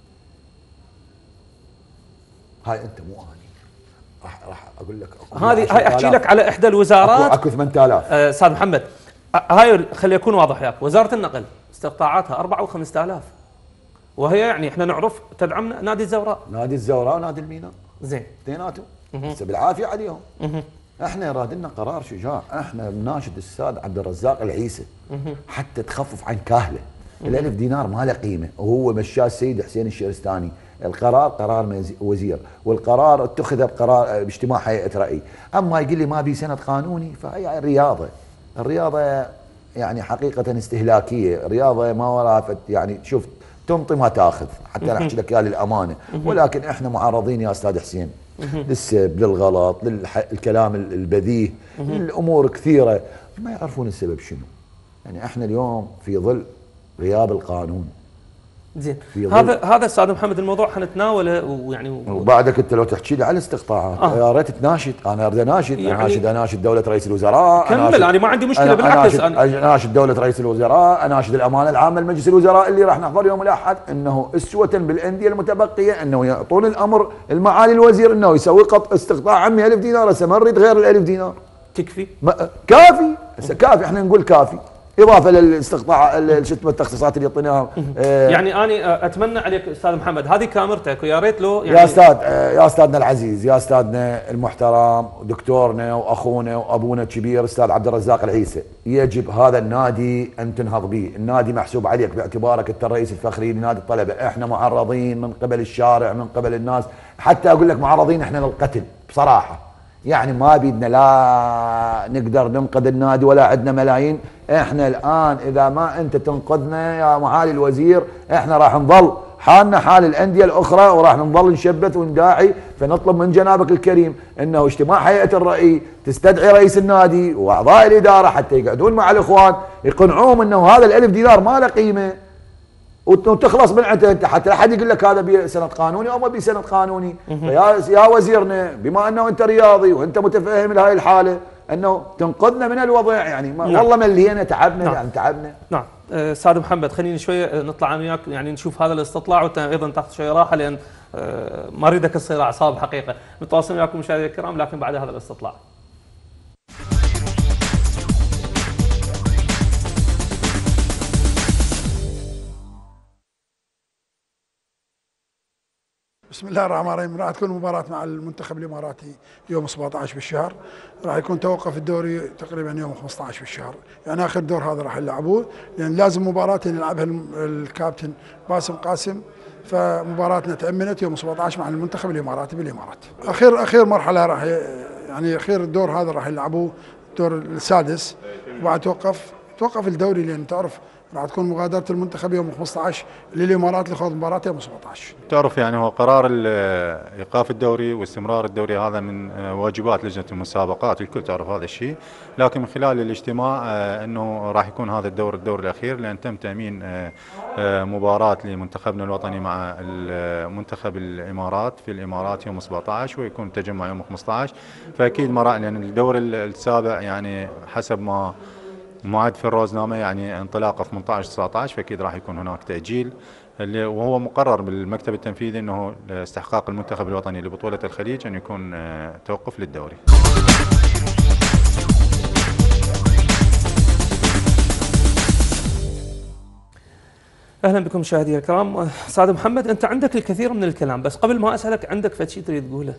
هاي انت مو اني راح اقول لك هاي احكي لك على احدى الوزارات. اكو 8000 استاذ محمد، هاي خلي يكون واضح وياك، وزاره النقل استقطاعاتها 4 و5000، وهي يعني احنا نعرف تدعم نادي الزوراء ونادي الميناء. زين اثنيناتهم هسه بالعافيه عليهم. احنا راد لنا قرار شجاع، احنا بناشد الاستاذ عبد الرزاق العيسى حتى تخفف عن كاهله. ال1000 دينار ما له قيمه، وهو مشاه السيد حسين الشيرستاني، القرار قرار وزير، والقرار اتخذ بقرار باجتماع هيئه راي. اما يقول لي ما بي سند قانوني، فهي الرياضه يعني حقيقه استهلاكيه، رياضه ما وراها يعني شوف تنطي ما تاخذ، حتى انا احكي لك يا للامانه، ولكن احنا معرضين يا استاذ حسين للسب، للغلط، للكلام البذيء، للامور كثيره ما يعرفون السبب شنو. يعني احنا اليوم في ظل غياب القانون. زين، هذا استاذ محمد الموضوع حنتناوله ويعني وبعدك انت لو تحكي لي على الاستقطاعات يا ريت تناشد، انا اريد اناشد، يعني اناشد دوله رئيس الوزراء، كمل، انا ما عندي مشكله بالعكس، اناشد دوله رئيس الوزراء، اناشد الامانه العامه لمجلس الوزراء اللي راح نحضر يوم الاحد انه اسوه بالانديه المتبقيه انه يعطون الامر المعالي الوزير انه يسوي استقطاع عمي 1000 دينار، هسه ما نريد غير ال1000 دينار. تكفي؟ كافي، هسه كافي، احنا نقول كافي. اضافه للاستقطاع التخصيصات اللي يعطيناها. يعني انا اتمنى عليك استاذ محمد هذه كاميرتك، ويا ريت له يعني يا استاذنا العزيز، يا استاذنا المحترم، دكتورنا واخونا وابونا الكبير استاذ عبد الرزاق العيسى، يجب هذا النادي ان تنهض به، النادي محسوب عليك باعتبارك انت الرئيس الفخري لنادي الطلبه، احنا معرضين من قبل الشارع، من قبل الناس، حتى اقول لك معرضين احنا للقتل بصراحه. يعني ما بيدنا لا نقدر ننقذ النادي ولا عندنا ملايين، احنا الان اذا ما انت تنقذنا يا معالي الوزير احنا راح نظل حالنا حال الانديه الاخرى، وراح نظل نشبث ونداعي. فنطلب من جنابك الكريم انه اجتماع هيئه الرأي تستدعي رئيس النادي واعضاء الاداره حتى يقعدون مع الاخوان يقنعوهم انه هذا ال1000 دينار ما له قيمه، وتخلص من عنده انت، حتى لا حد يقول لك هذا بسند قانوني او ما بسند قانوني. فيا وزيرنا بما انه انت رياضي وانت متفهم لهي الحاله انه تنقذنا من الوضع، يعني والله ملينا تعبنا. يعني تعبنا. نعم استاذ محمد، خليني شويه نطلع انا وياك يعني نشوف هذا الاستطلاع، وانت ايضا تاخذ شويه راحه لان ما اريدك تصير اعصاب حقيقه. متواصلين وياكم مشاهدينا الكرام لكن بعد هذا الاستطلاع. بسم الله الرحمن الرحيم. راح تكون مباراة مع المنتخب الاماراتي يوم 17 بالشهر، راح يكون توقف الدوري تقريبا يوم 15 بالشهر، يعني اخر دور هذا راح يلعبوه، لان لازم مباراة يلعبها الكابتن باسم قاسم، فمباراتنا تأمنت يوم 17 مع المنتخب الاماراتي بالامارات. اخير مرحلة راح يعني اخير الدور هذا راح يلعبوه الدور السادس، وبعد توقف الدوري، لان تعرف راح تكون مغادرة المنتخب يوم 15 للامارات لخوض مباراة يوم 17. تعرف يعني هو قرار ايقاف الدوري واستمرار الدوري هذا من واجبات لجنة المسابقات، الكل تعرف هذا الشيء، لكن من خلال الاجتماع انه راح يكون هذا الدور الاخير، لان تم تامين مباراة لمنتخبنا الوطني مع منتخب الامارات في الامارات يوم 17 ويكون التجمع يوم 15، فاكيد لان يعني الدور السابع يعني حسب ما معد في الروزنامه يعني انطلاقه 18-19، فاكيد راح يكون هناك تاجيل، وهو مقرر بالمكتب التنفيذي انه استحقاق المنتخب الوطني لبطوله الخليج ان يكون توقف للدوري. اهلا بكم مشاهدينا الكرام. استاذ محمد، انت عندك الكثير من الكلام، بس قبل ما اسالك عندك فد شيء تريد تقوله؟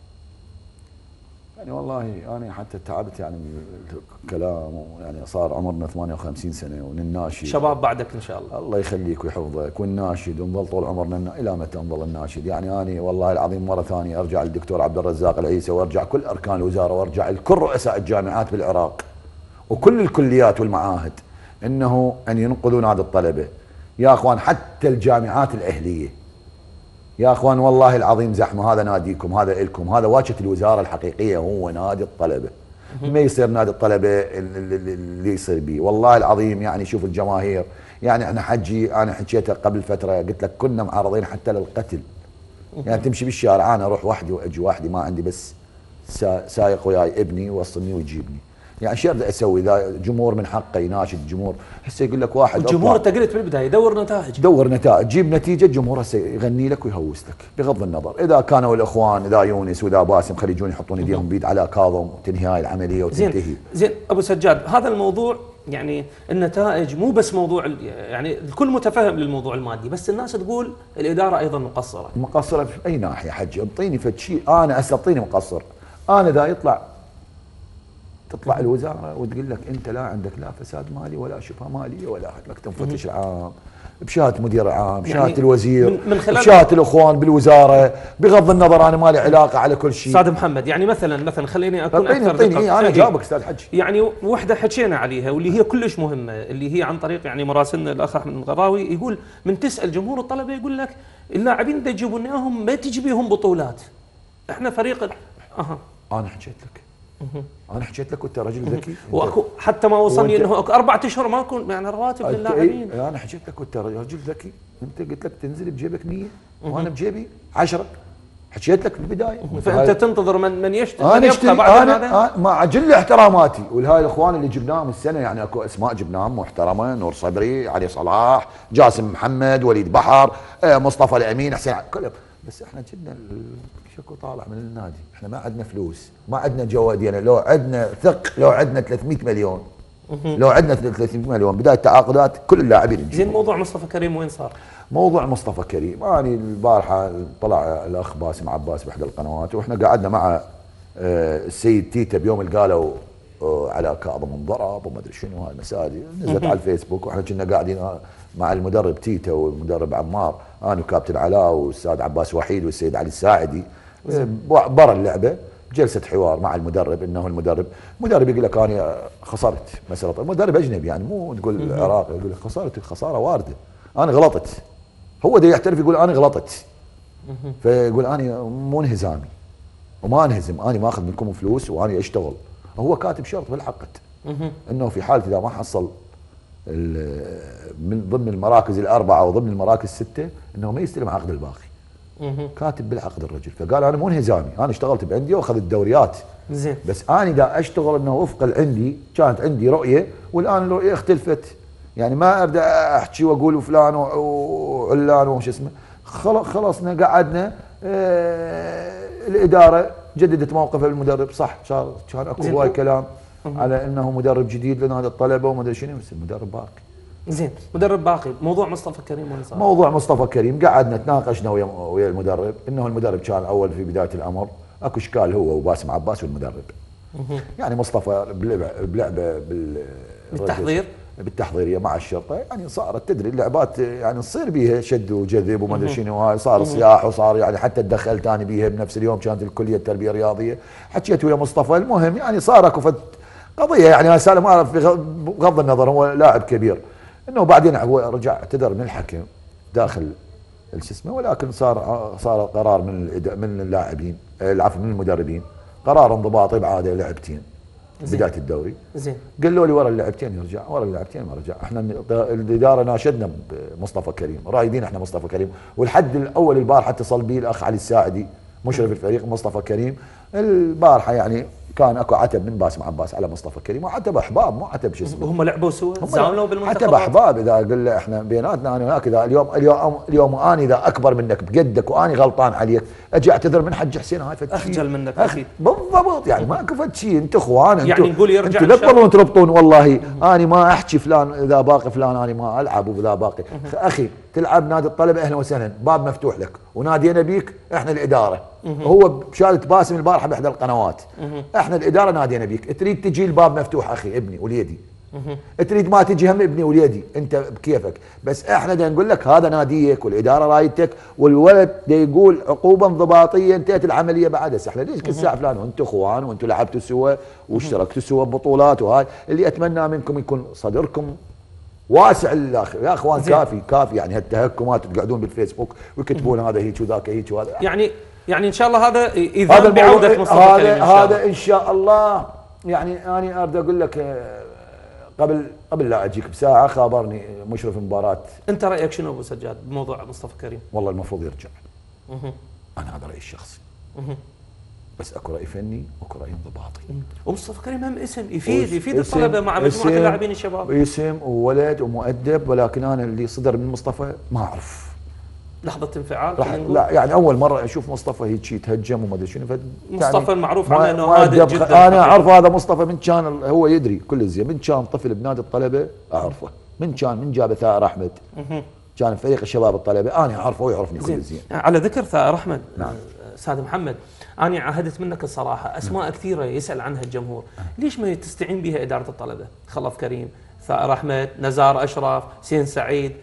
يعني والله انا حتى تعبت يعني من الكلام، يعني صار عمرنا 58 سنه ونناشد شباب بعدك ان شاء الله. الله يخليك ويحفظك، ونناشد ونظل طول عمرنا الى متى نظل الناشد. يعني انا والله العظيم مره ثانيه ارجع للدكتور عبد الرزاق العيسى، وارجع كل اركان الوزاره، وارجع لكل رؤساء الجامعات بالعراق وكل الكليات والمعاهد انه ان ينقذوا نادي الطلبه. يا اخوان حتى الجامعات الاهليه يا اخوان والله العظيم زحمه، هذا ناديكم، هذا الكم، هذا واجهه الوزاره الحقيقيه هو نادي الطلبه. ما يصير نادي الطلبه اللي يصير به، والله العظيم يعني شوف الجماهير، يعني احنا انا حكيتها قبل فتره قلت لك كنا معرضين حتى للقتل. يعني تمشي بالشارع انا اروح وحدي واجي وحدي، ما عندي بس سايق وياي ابني يوصلني ويجيبني. يعني شو بدي اسوي؟ اذا جمهور من حقه يناشد الجمهور، هسه يقول لك واحد الجمهور انت قلت بالبدايه دور نتائج، جيب نتيجه، الجمهور هسه يغني لك ويهوس لك بغض النظر اذا كانوا الاخوان، اذا يونس واذا باسم خلي يجون يحطون ايديهم بيد على كاظم وتنهي هاي العمليه وتنتهي. زين ابو سجاد، هذا الموضوع يعني النتائج مو بس موضوع، يعني الكل متفهم للموضوع المادي، بس الناس تقول الاداره ايضا مقصره في اي ناحيه؟ حجي اعطيني فد شيء، انا هسه اعطيني مقصر. انا اذا تطلع الوزاره وتقول لك انت لا عندك لا فساد مالي ولا شبهه ماليه ولا مكتب فتش العام، بشهاده مدير عام، بشهاده يعني الوزير، من خلال بشهاده الاخوان بالوزاره، بغض النظر انا مالي علاقه على كل شيء. استاذ محمد، يعني مثلا خليني اكون اكثر طيني انا جاوبك استاذ حجي. يعني وحده حكينا عليها واللي هي كلش مهمه، اللي هي عن طريق يعني مراسلنا الاخ احمد الغراوي، يقول من تسال جمهور الطلبه يقول لك اللاعبين اللي يجيبون اياهم ما تجي بيهم بطولات. احنا فريق انا حكيت لك وانت رجل ذكي. واكو حتى ما وصلني انه اكو 4 اشهر ما يكون يعني رواتب للاعبين. انا حكيت لك وانت رجل ذكي، انت قلت لك تنزل بجيبك 100 وانا بجيبي 10. حكيت لك بالبدايه. فانت تنتظر من يشتري انا يبقى بعد هذا. مع جل احتراماتي ولهاي الاخوان اللي جبناهم السنه، يعني اكو اسماء جبناهم محترمه، نور صبري، علي صلاح، جاسم محمد، وليد بحر، مصطفى الامين، حسين كلهم، بس احنا جبنا شكو طالع من النادي. احنا ما عندنا فلوس، ما عندنا جواد، يعني لو عندنا لو عندنا 300 مليون، لو عندنا 300 مليون بدايه تعاقدات كل اللاعبين. زين، موضوع مصطفى كريم وين صار؟ موضوع مصطفى كريم، يعني البارحه طلع الاخ باسم عباس باحدى القنوات، واحنا قعدنا مع السيد تيتا بيوم اللي قالوا على كاظم انضرب وما ادري شنو هالمسائل، نزلت على الفيسبوك، واحنا كنا قاعدين مع المدرب تيتا والمدرب عمار، انا وكابتن علاء والاستاذ عباس وحيد والسيد علي الساعدي برا اللعبه، جلسه حوار مع المدرب. انه المدرب يقول لك انا خسرت مثلا، المدرب اجنبي يعني مو تقول عراقي، يقول لك خسرت، الخساره وارده، انا غلطت، هو ده يعترف يقول انا غلطت، فيقول انا مو انهزامي وما انهزم، انا ما اخذ منكم فلوس وانا اشتغل. هو كاتب شرط بالعقد انه في حاله اذا ما حصل من ضمن المراكز الاربعه وضمن المراكز السته انه ما يستلم عقد الباقي. كاتب بالعقد الرجل، فقال انا مو انهزامي، انا اشتغلت بانديه واخذت الدوريات، زين، بس انا دا اشتغل انه وفق عندي، كانت عندي رؤيه والان الرؤيه اختلفت، يعني ما ابدا احكي واقول فلان وعلان وش اسمه. خلصنا قعدنا، الاداره جددت موقفها بالمدرب، صح كان اكو هواي كلام على انه مدرب جديد لنادي الطلبه وما ادري شنو، بس المدرب باقي. زين، مدرب باقي. موضوع مصطفى كريم وين صار؟ موضوع مصطفى كريم قعدنا تناقشنا ويا المدرب، انه المدرب كان اول في بدايه الامر اكو اشكال هو وباسم عباس والمدرب. يعني مصطفى بلعبه بالتحضيريه مع الشرطه، يعني صارت تدري اللعبات يعني تصير بيها شد وجذب وما ادري شنو، هاي صار صياح وصار يعني حتى تدخلت انا بيها بنفس اليوم، كانت الكليه التربيه الرياضيه، حكيت ويا مصطفى. المهم يعني صار اكو قضيه، يعني سالم اعرف بغض النظر هو لاعب كبير، انه بعدين هو رجع اعتذر من الحكم داخل شو اسمه، ولكن صار قرار من اللاعبين، العفو من المدربين، قرار انضباطي بعاده لعبتين بدايه الدوري. زين، قالوا لي ورا اللعبتين يرجع، ورا اللعبتين ما رجع. احنا الاداره ناشدنا بمصطفى كريم، رايدين احنا مصطفى كريم، والحد الاول البارحه اتصل بي الاخ علي الساعدي مشرف الفريق مصطفى كريم، البارحه يعني كان اكو عتب من باسم عباس على مصطفى كريم، وعتب احباب مو عتب شو اسمه. وهم لعبوا سوا، زاولوا بالمنتخبات، عتب احباب. اذا قل له احنا بيناتنا انا وياك، اذا اليوم انا اذا اكبر منك بقدك وانا غلطان عليك اجي اعتذر من حج حسين، هاي فد اخجل منك اكيد. بالضبط، يعني ماكو فد شيء، انت اخوان، يعني نقول يرجع، انتوا لا تظلون تربطون. والله انا ما احكي فلان اذا باقي فلان انا ما العب واذا باقي. اخي تلعب نادي الطلبه اهلا وسهلا، باب مفتوح لك، ونادينا بيك احنا الاداره. هو بشهاده باسم البارحه باحدى القنوات، احنا الاداره نادينا بيك، تريد تجي الباب مفتوح اخي ابني وليدي، تريد ما تجي هم ابني وليدي، انت بكيفك، بس احنا دا نقول لك هذا ناديك والاداره رايتك، والولد دا يقول عقوبه انضباطيه انتهت العمليه بعد. هسه احنا ليش كل ساعه فلان وانتم اخوان وانتم لعبتوا سوا واشتركتوا سوا ببطولات، وهاي اللي اتمنى منكم يكون صدركم واسع للاخر يا اخوان. كافي يعني هالتهكمات تقعدون بالفيسبوك ويكتبون هذا هيك وذاك هيك وهذا، يعني ان شاء الله هذا اذا بعوده مصطفى كريم هذا ان شاء الله. يعني انا اريد اقول لك قبل لا اجيك بساعه خابرني مشرف المباراه. انت رايك شنو ابو سجاد بموضوع مصطفى كريم؟ والله المفروض يرجع. انا هذا رايي الشخصي. بس اكو راي فني واكو راي انضباطي. ومصطفى كريم هم اسم يفيد الطلبه مع مجموعه اللاعبين الشباب، اسم وولد ومؤدب، ولكن انا اللي صدر من مصطفى ما اعرف. لحظه انفعال لا يعني اول مره اشوف مصطفى هيك يتهجم وما ادري شنو. مصطفى المعروف عنه انه هادئ جدا. انا اعرف هذا مصطفى من كان هو يدري كل الزين، من كان طفل بنادي الطلبه اعرفه، من جاب ثائر احمد كان فريق الشباب الطلبه، انا اعرفه ويعرفني كل الزين. على ذكر ثائر احمد، نعم استاذ محمد، انا عهدت منك الصراحه اسماء كثيره يسال عنها الجمهور، ليش ما تستعين بها اداره الطلبه؟ خلف كريم، ثائر احمد، نزار اشرف، حسين سعيد،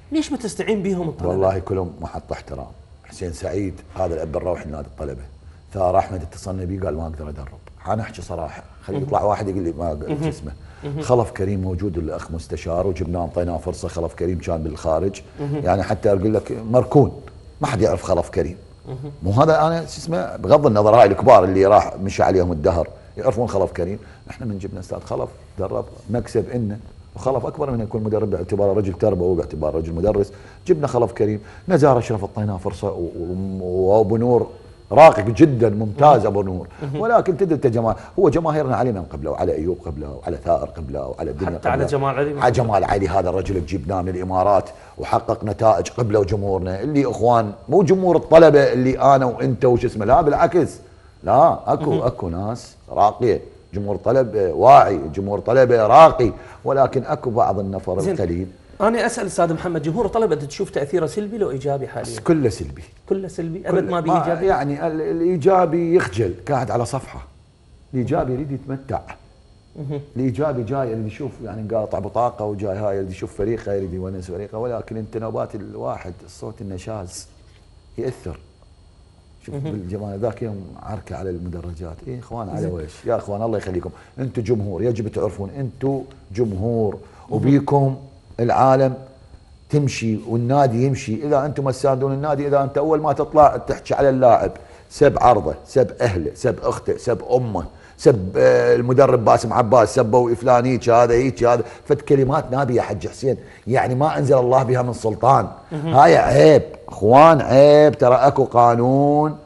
ليش ما تستعين بهم الطلبه؟ والله كلهم محط احترام. حسين سعيد هذا الاب الروحي لنادي الطلبه، ثار احمد اتصلنا بيه قال ما اقدر ادرب. انا احكي صراحه، خلي يطلع واحد يقول لي ما شو اسمه. خلف كريم موجود الاخ مستشار وجبناه انطيناه فرصه. خلف كريم كان بالخارج، يعني حتى اقول لك مركون ما حد يعرف خلف كريم. مو هذا انا شو اسمه، بغض النظر هاي الكبار اللي راح مشى عليهم الدهر يعرفون خلف كريم. احنا من جبنا استاذ خلف درب مكسب انه، وخلف اكبر من يكون مدرب باعتباره رجل تربوي وباعتباره رجل مدرس. جبنا خلف كريم، نزار اشرف اعطيناه فرصه، وابو نور راقق جدا ممتاز ابو نور. ولكن تدري جمال، هو جماهيرنا علي من قبله، وعلى ايوب قبله، وعلى ثائر قبله، وعلى الدنيا حتى على جمال علي. على جمال علي هذا الرجل اللي جبناه من الامارات وحقق نتائج قبله وجمهورنا اللي اخوان، مو جمهور الطلبه اللي انا وانت وش اسمه، لا بالعكس، لا اكو ناس راقيه، جمهور طلبه واعي، جمهور طلبه راقي، ولكن اكو بعض النفر القليل. أنا أسأل أستاذ محمد، جمهور طلبة تشوف تأثيره سلبي لو إيجابي حاليا؟ كله سلبي. كله سلبي؟ أبد ما بيه إيجابي؟ يعني الإيجابي يخجل قاعد على صفحة، الإيجابي يريد يتمتع. الإيجابي جاي يريد يشوف يعني قاطع بطاقة وجاي هاي يريد يشوف فريقه، يريد يونس فريقه، ولكن أنت نوبات الواحد الصوت النشاز يأثر. شوف بالجمال ذاك يوم عركة على المدرجات، إيه إخوان على ويش؟ يا إخوان الله يخليكم، أنتم جمهور يجب تعرفون، أنتم جمهور وبيكم العالم تمشي والنادي يمشي. اذا انتم تساندون النادي، اذا انت اول ما تطلع تحكي على اللاعب سب عرضه، سب اهله، سب اخته، سب امه، سب المدرب باسم عباس، سبوا فلان هيك هذا هيك هذا، فد كلمات نابيه يا حج حسين، يعني ما انزل الله بها من سلطان. هاي عيب اخوان، عيب. ترى اكو قانون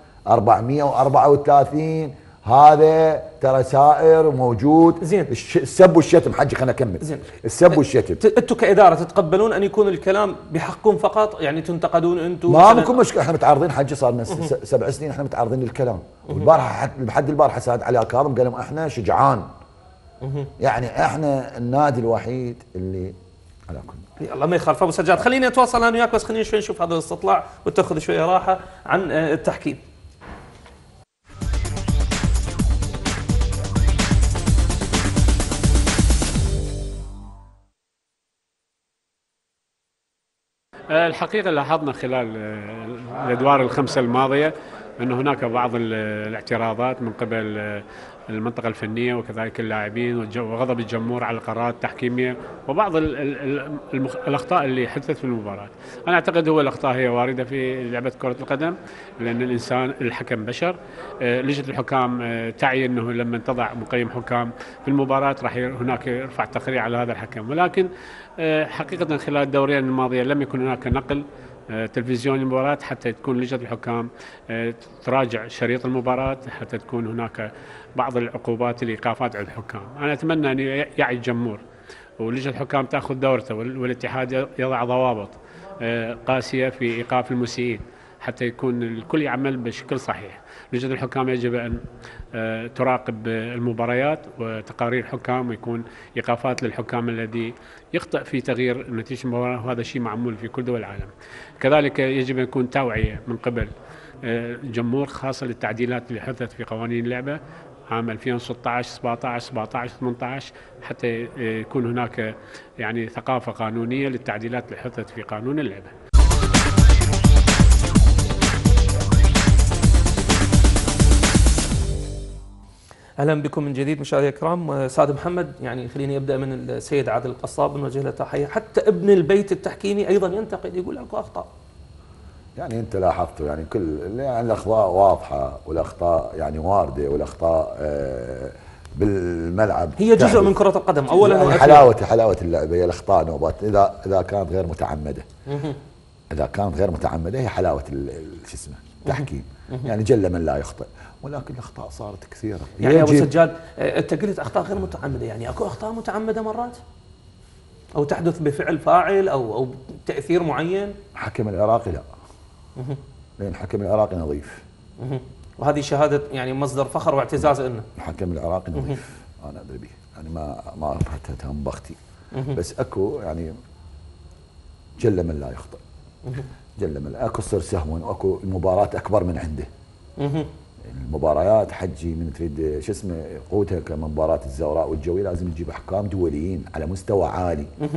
434 هذا ترى سائر وموجود. زين. السب والشتم حجي، خلينا نكمل. زين. السب والشتم، انتم كاداره تتقبلون ان يكون الكلام بحقكم فقط؟ يعني تنتقدون انتم؟ ما بكون مشكله، احنا متعارضين حجي، صار لنا 7 سنين احنا متعارضين للكلام. والبارحه لحد البارحه سعد علي كاظم قال لهم احنا شجعان. يعني احنا النادي الوحيد اللي على كل. الله ما يخالف. ابو سجاد خليني اتواصل انا وياك، بس خليني شوي نشوف هذا الاستطلاع وتاخذ شويه راحه عن التحكيم. الحقيقة لاحظنا خلال الأدوار الخمسة الماضية أن هناك بعض الاعتراضات من قبل المنطقة الفنية وكذلك اللاعبين وغضب الجمهور على القرارات التحكيمية وبعض الأخطاء اللي حدثت في المباراة. أنا أعتقد هو الأخطاء هي واردة في لعبة كرة القدم، لأن الإنسان الحكم بشر. لجنة الحكام تعي أنه لما تضع مقيم حكام في المباراة راح هناك يرفع تقرير على هذا الحكم، ولكن حقيقة خلال الدورين الماضية لم يكن هناك نقل تلفزيوني المباراة حتى تكون لجنة الحكام تراجع شريط المباراة، حتى تكون هناك بعض العقوبات الإيقافات على الحكام. أنا أتمنى أن يعي الجمهور ولجنة الحكام تأخذ دورته، والاتحاد يضع ضوابط قاسية في إيقاف المسيئين حتى يكون الكل يعمل بشكل صحيح. لجنة الحكام يجب أن تراقب المباريات وتقارير الحكام، ويكون إيقافات للحكام الذي يخطئ في تغيير نتيجة المباراة، وهذا شيء معمول في كل دول العالم. كذلك يجب أن يكون توعية من قبل الجمهور خاصة للتعديلات اللي حدثت في قوانين اللعبة عام 2016 17 17 18 حتى يكون هناك يعني ثقافة قانونية للتعديلات اللي حدثت في قانون اللعبة. اهلا بكم من جديد مشاهدينا الكرام. استاذ محمد، يعني خليني ابدا من السيد عادل القصاب نوجه له تحيه. حتى ابن البيت التحكيمي ايضا ينتقد، يقول اكو اخطاء. يعني انت لاحظته، يعني كل يعني الاخطاء واضحه، والاخطاء يعني وارده، والاخطاء بالملعب هي جزء من كره القدم اولا يعني حلاوه اللعبه هي الاخطاء نوبات، اذا كانت غير متعمده. اذا كانت غير متعمده هي حلاوه شو اسمه التحكيم. يعني جل من لا يخطئ، ولكن الاخطاء صارت كثيره. يعني يا ابو سجاد انت قلت اخطاء غير متعمده، يعني اكو اخطاء متعمده مرات او تحدث بفعل فاعل او تاثير معين؟ حكم العراقي لا، لان حكم العراقي نظيف. وهذه شهاده يعني مصدر فخر واعتزاز لنا. الحكم العراقي نظيف، انا ادري به، يعني ما رفعتها هم بختي. بس اكو يعني جل من لا يخطئ، جل من اكو صر سهوا، واكو المباراه اكبر من عنده. المباريات حجي من تريد شو اسمه قوتها كمباراه الزوراء والجوي لازم تجيب احكام دوليين على مستوى عالي.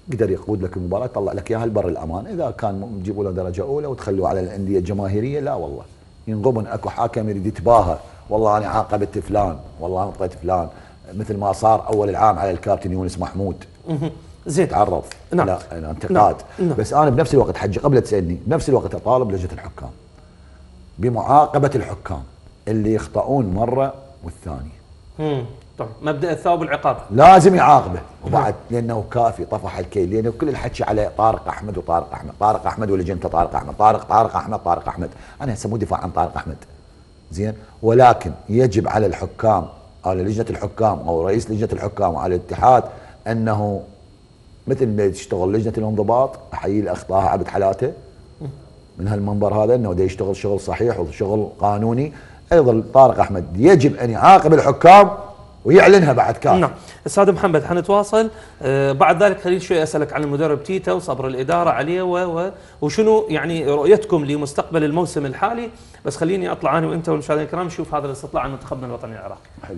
قدر يقود لك المباراه، يطلع لك اياها لبر الامان. اذا كان تجيبوا له درجه اولى وتخلوه على الانديه الجماهيريه، لا والله ينغبن. اكو حاكم يريد يتباهى، والله انا عاقبت فلان، والله انا اعطيت فلان، مثل ما صار اول العام على الكابتن يونس محمود. زين. تعرض نعم. لا انتقاد. نعم. بس انا بنفس الوقت حجي قبل تسالني، بنفس الوقت اطالب لجنه الحكام بمعاقبه الحكام اللي يخطئون مره والثانيه. طيب مبدا الثواب والعقاب لازم يعاقبه. وبعد لانه كافي طفح الكيل، لانه كل الحكي على طارق احمد وطارق احمد، طارق احمد ولجنته طارق احمد، طارق احمد. انا هسه مو دفاع عن طارق احمد، زين، ولكن يجب على الحكام، على لجنه الحكام او رئيس لجنه الحكام وعلى الاتحاد انه مثل ما تشتغل لجنه الانضباط، احيي الاخ طه عبد حلاته من هالمنبر هذا انه دا يشتغل شغل صحيح وشغل قانوني. ايضا طارق احمد يجب ان يعاقب الحكام ويعلنها بعد كافي. نعم. استاذ محمد حنتواصل بعد ذلك. خليني شوي اسالك عن المدرب تيتا وصبر الاداره عليه وشنو يعني رؤيتكم لمستقبل الموسم الحالي. بس خليني اطلع انا وانت والمشاهدين الكرام نشوف هذا الاستطلاع عن منتخبنا الوطني العراقي. حلو.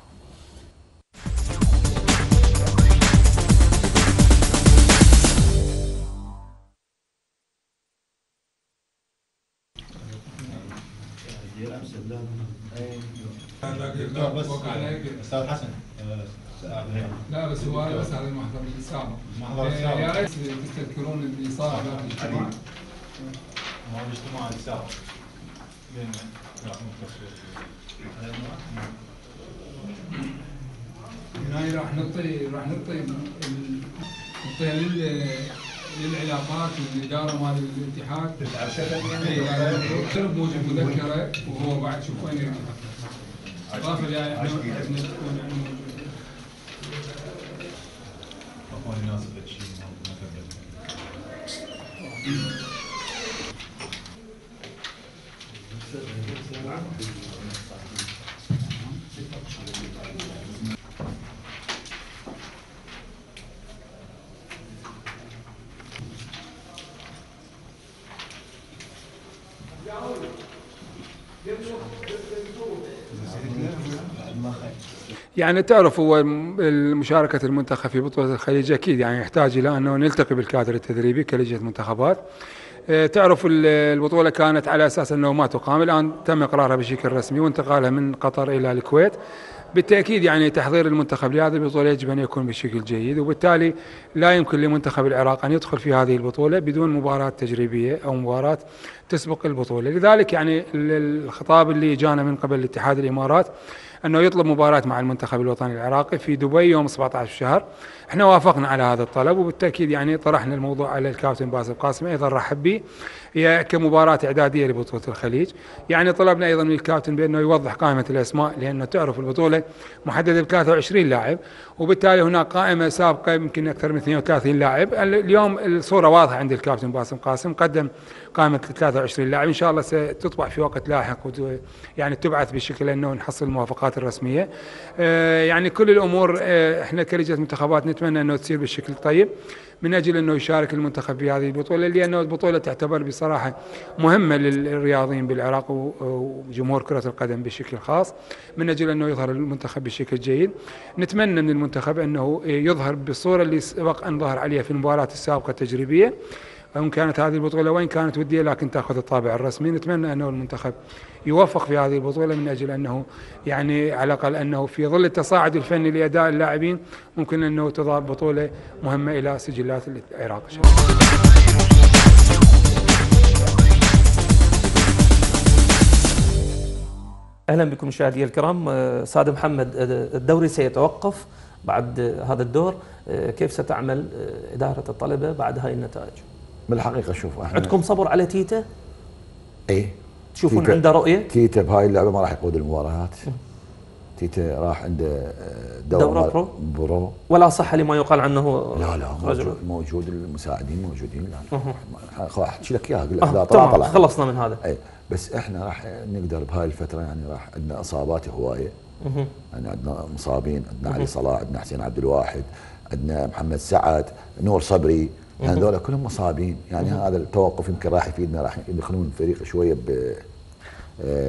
بس استاذ حسن لا بس هو بس على المحضر السابق. يا ريت تستذكرون اللي صار هذا الاجتماع. ما هو الاجتماع السابق بين هاي راح نعطي للعلاقات والاداره مال الاتحاد. موجود مذكره وهو بعد شوف وين الاتحاد. رافع يعني احنا نكون يعني يناسب الشيء يعني تعرف هو مشاركة المنتخب في بطولة الخليج أكيد يعني يحتاج إلى أنه نلتقي بالكادر التدريبي كلجنة منتخبات. تعرف البطولة كانت على أساس أنه ما تقام، الآن تم إقرارها بشكل رسمي وانتقالها من قطر إلى الكويت. بالتأكيد يعني تحضير المنتخب لهذه البطولة يجب أن يكون بشكل جيد، وبالتالي لا يمكن لمنتخب العراق أن يدخل في هذه البطولة بدون مباراة تجريبية أو مباراة تسبق البطولة. لذلك يعني الخطاب اللي جانا من قبل الاتحاد الإمارات أنه يطلب مباراة مع المنتخب الوطني العراقي في دبي يوم 17 الشهر. احنا وافقنا على هذا الطلب، وبالتأكيد يعني طرحنا الموضوع على الكابتن باسم قاسم، أيضا رحب به هي كمباراة إعدادية لبطولة الخليج. يعني طلبنا أيضا من الكابتن بأنه يوضح قائمة الأسماء، لأنه تعرف البطولة محددة ب 23 لاعب، وبالتالي هناك قائمة سابقة يمكن أكثر من 32 لاعب. اليوم الصورة واضحة عند الكابتن باسم قاسم، قدم قائمة 23 لاعب، إن شاء الله ستطبع في وقت لاحق يعني تبعث بشكل أنه نحصل الموافقات الرسمية. يعني كل الأمور احنا كلجنة منتخبات نتمنى أنه تصير بالشكل طيب من أجل أنه يشارك المنتخب في هذه البطولة، لأنه البطولة تعتبر بصراحة مهمة للرياضيين بالعراق وجمهور كرة القدم بشكل خاص، من أجل أنه يظهر المنتخب بشكل جيد. نتمنى من المنتخب أنه يظهر بالصورة اللي سبق أن ظهر عليها في المباراة السابقة التجريبية، وإن كانت هذه البطولة وين كانت ودية لكن تأخذ الطابع الرسمي. نتمنى أنه المنتخب يوفق في هذه البطولة من أجل أنه يعني على الأقل أنه في ظل التصاعد الفني لأداء اللاعبين ممكن أنه تضاف بطولة مهمة إلى سجلات العراق. أهلا بكم مشاهدي الكرام. سادة محمد، الدوري سيتوقف بعد هذا الدور، كيف ستعمل إدارة الطلبة بعد هاي النتائج؟ بالحقيقة شوف احنا عندكم صبر على تيتا؟ ايه تشوفون عنده رؤية؟ تيتا بهاي اللعبة ما راح يقود المباريات. تيتا راح عنده دورة برو ولا صحة لما يقال عنه. لا موجود المساعدين موجودين. لا احكي لك اياها تمام خلصنا من هذا. اي بس احنا راح نقدر بهاي الفترة يعني راح عندنا اصابات هواية. يعني عندنا مصابين، عندنا علي صلاح، عندنا حسين عبد الواحد، عندنا محمد سعد، نور صبري، يعني هذول كلهم مصابين. يعني هذا التوقف يمكن راح يفيدنا، راح يدخلون الفريق شويه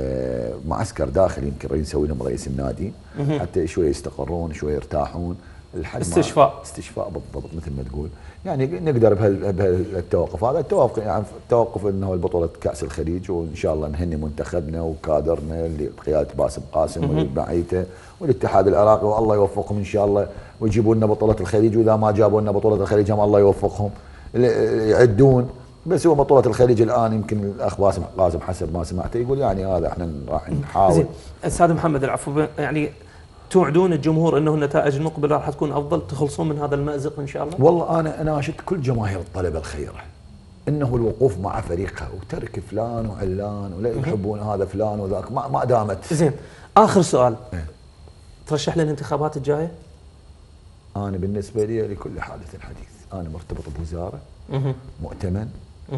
معسكر داخلي يمكن نسوي لهم رئيس النادي حتى شويه يستقرون شويه يرتاحون. استشفاء بالضبط مثل ما تقول. يعني نقدر بهالتوقف هذا التوقف انه البطوله كاس الخليج، وان شاء الله نهني منتخبنا وكادرنا اللي بقياده باسم قاسم ومعيته والاتحاد العراقي، والله يوفقهم ان شاء الله ويجيبوا لنا بطوله الخليج، واذا ما جابوا لنا بطوله الخليج هم الله يوفقهم يعدون. بس هو بطوله الخليج الان يمكن الاخ باسم قاسم حسب ما سمعته يقول يعني هذا احنا راح نحاول. استاذ محمد العفو، يعني توعدون الجمهور انه النتائج المقبله راح تكون افضل، تخلصون من هذا المازق ان شاء الله؟ والله انا اناشد كل جماهير الطلبه الخيره انه الوقوف مع فريقها وترك فلان وعلان ولا يحبون هذا فلان وذاك ما دامت. زين، اخر سؤال، ترشح للانتخابات الجايه؟ انا بالنسبه لي لكل حادث حديث، انا مرتبط بوزاره مؤتمن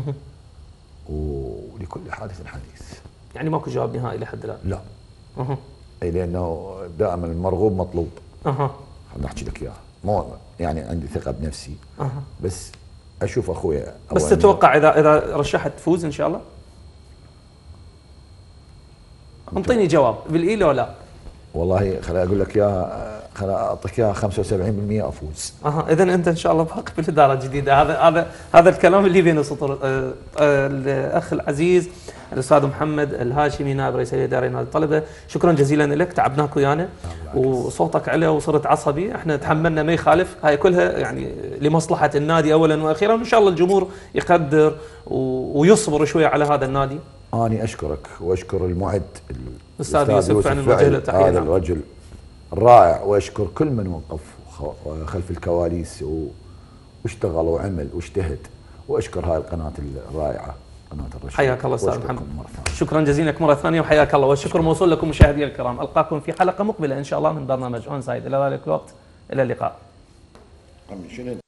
ولكل حادث حديث. يعني ماكو جواب نهائي لحد الان؟ لا. اي لانه دائما المرغوب مطلوب. خليني احكي لك اياها، مو يعني عندي ثقه بنفسي. بس اشوف اخويا. بس تتوقع اذا رشحت تفوز ان شاء الله؟ انطيني جواب بالاي لو لا. والله خليني اقول لك اياها، خليني اعطيك اياها 75% افوز. اذا انت ان شاء الله باقي بالاداره الجديده. هذا الكلام اللي بين السطور. الاخ العزيز الاستاذ محمد الهاشمي نائب رئيس الاداره نادي الطلبه، شكرا جزيلا لك، تعبناك ويانا وصوتك علا وصرت عصبي، احنا تحملنا ما يخالف، هاي كلها يعني لمصلحه النادي اولا واخيرا، وان شاء الله الجمهور يقدر ويصبر شويه على هذا النادي. اني اشكرك واشكر المعد الاستاذ يوسف فعلا نوجه له تحيه. هذا الرجل الرائع، واشكر كل من وقف خلف الكواليس واشتغل وعمل واجتهد، واشكر هاي القناه الرائعه قناه الرشيد. حياك الله استاذ محمد، شكرا جزيلا لك مره ثانيه وحياك الله، والشكر موصول لكم مشاهدينا الكرام. القاكم في حلقه مقبله ان شاء الله من برنامج اون سايد، الى ذلك الوقت الى اللقاء.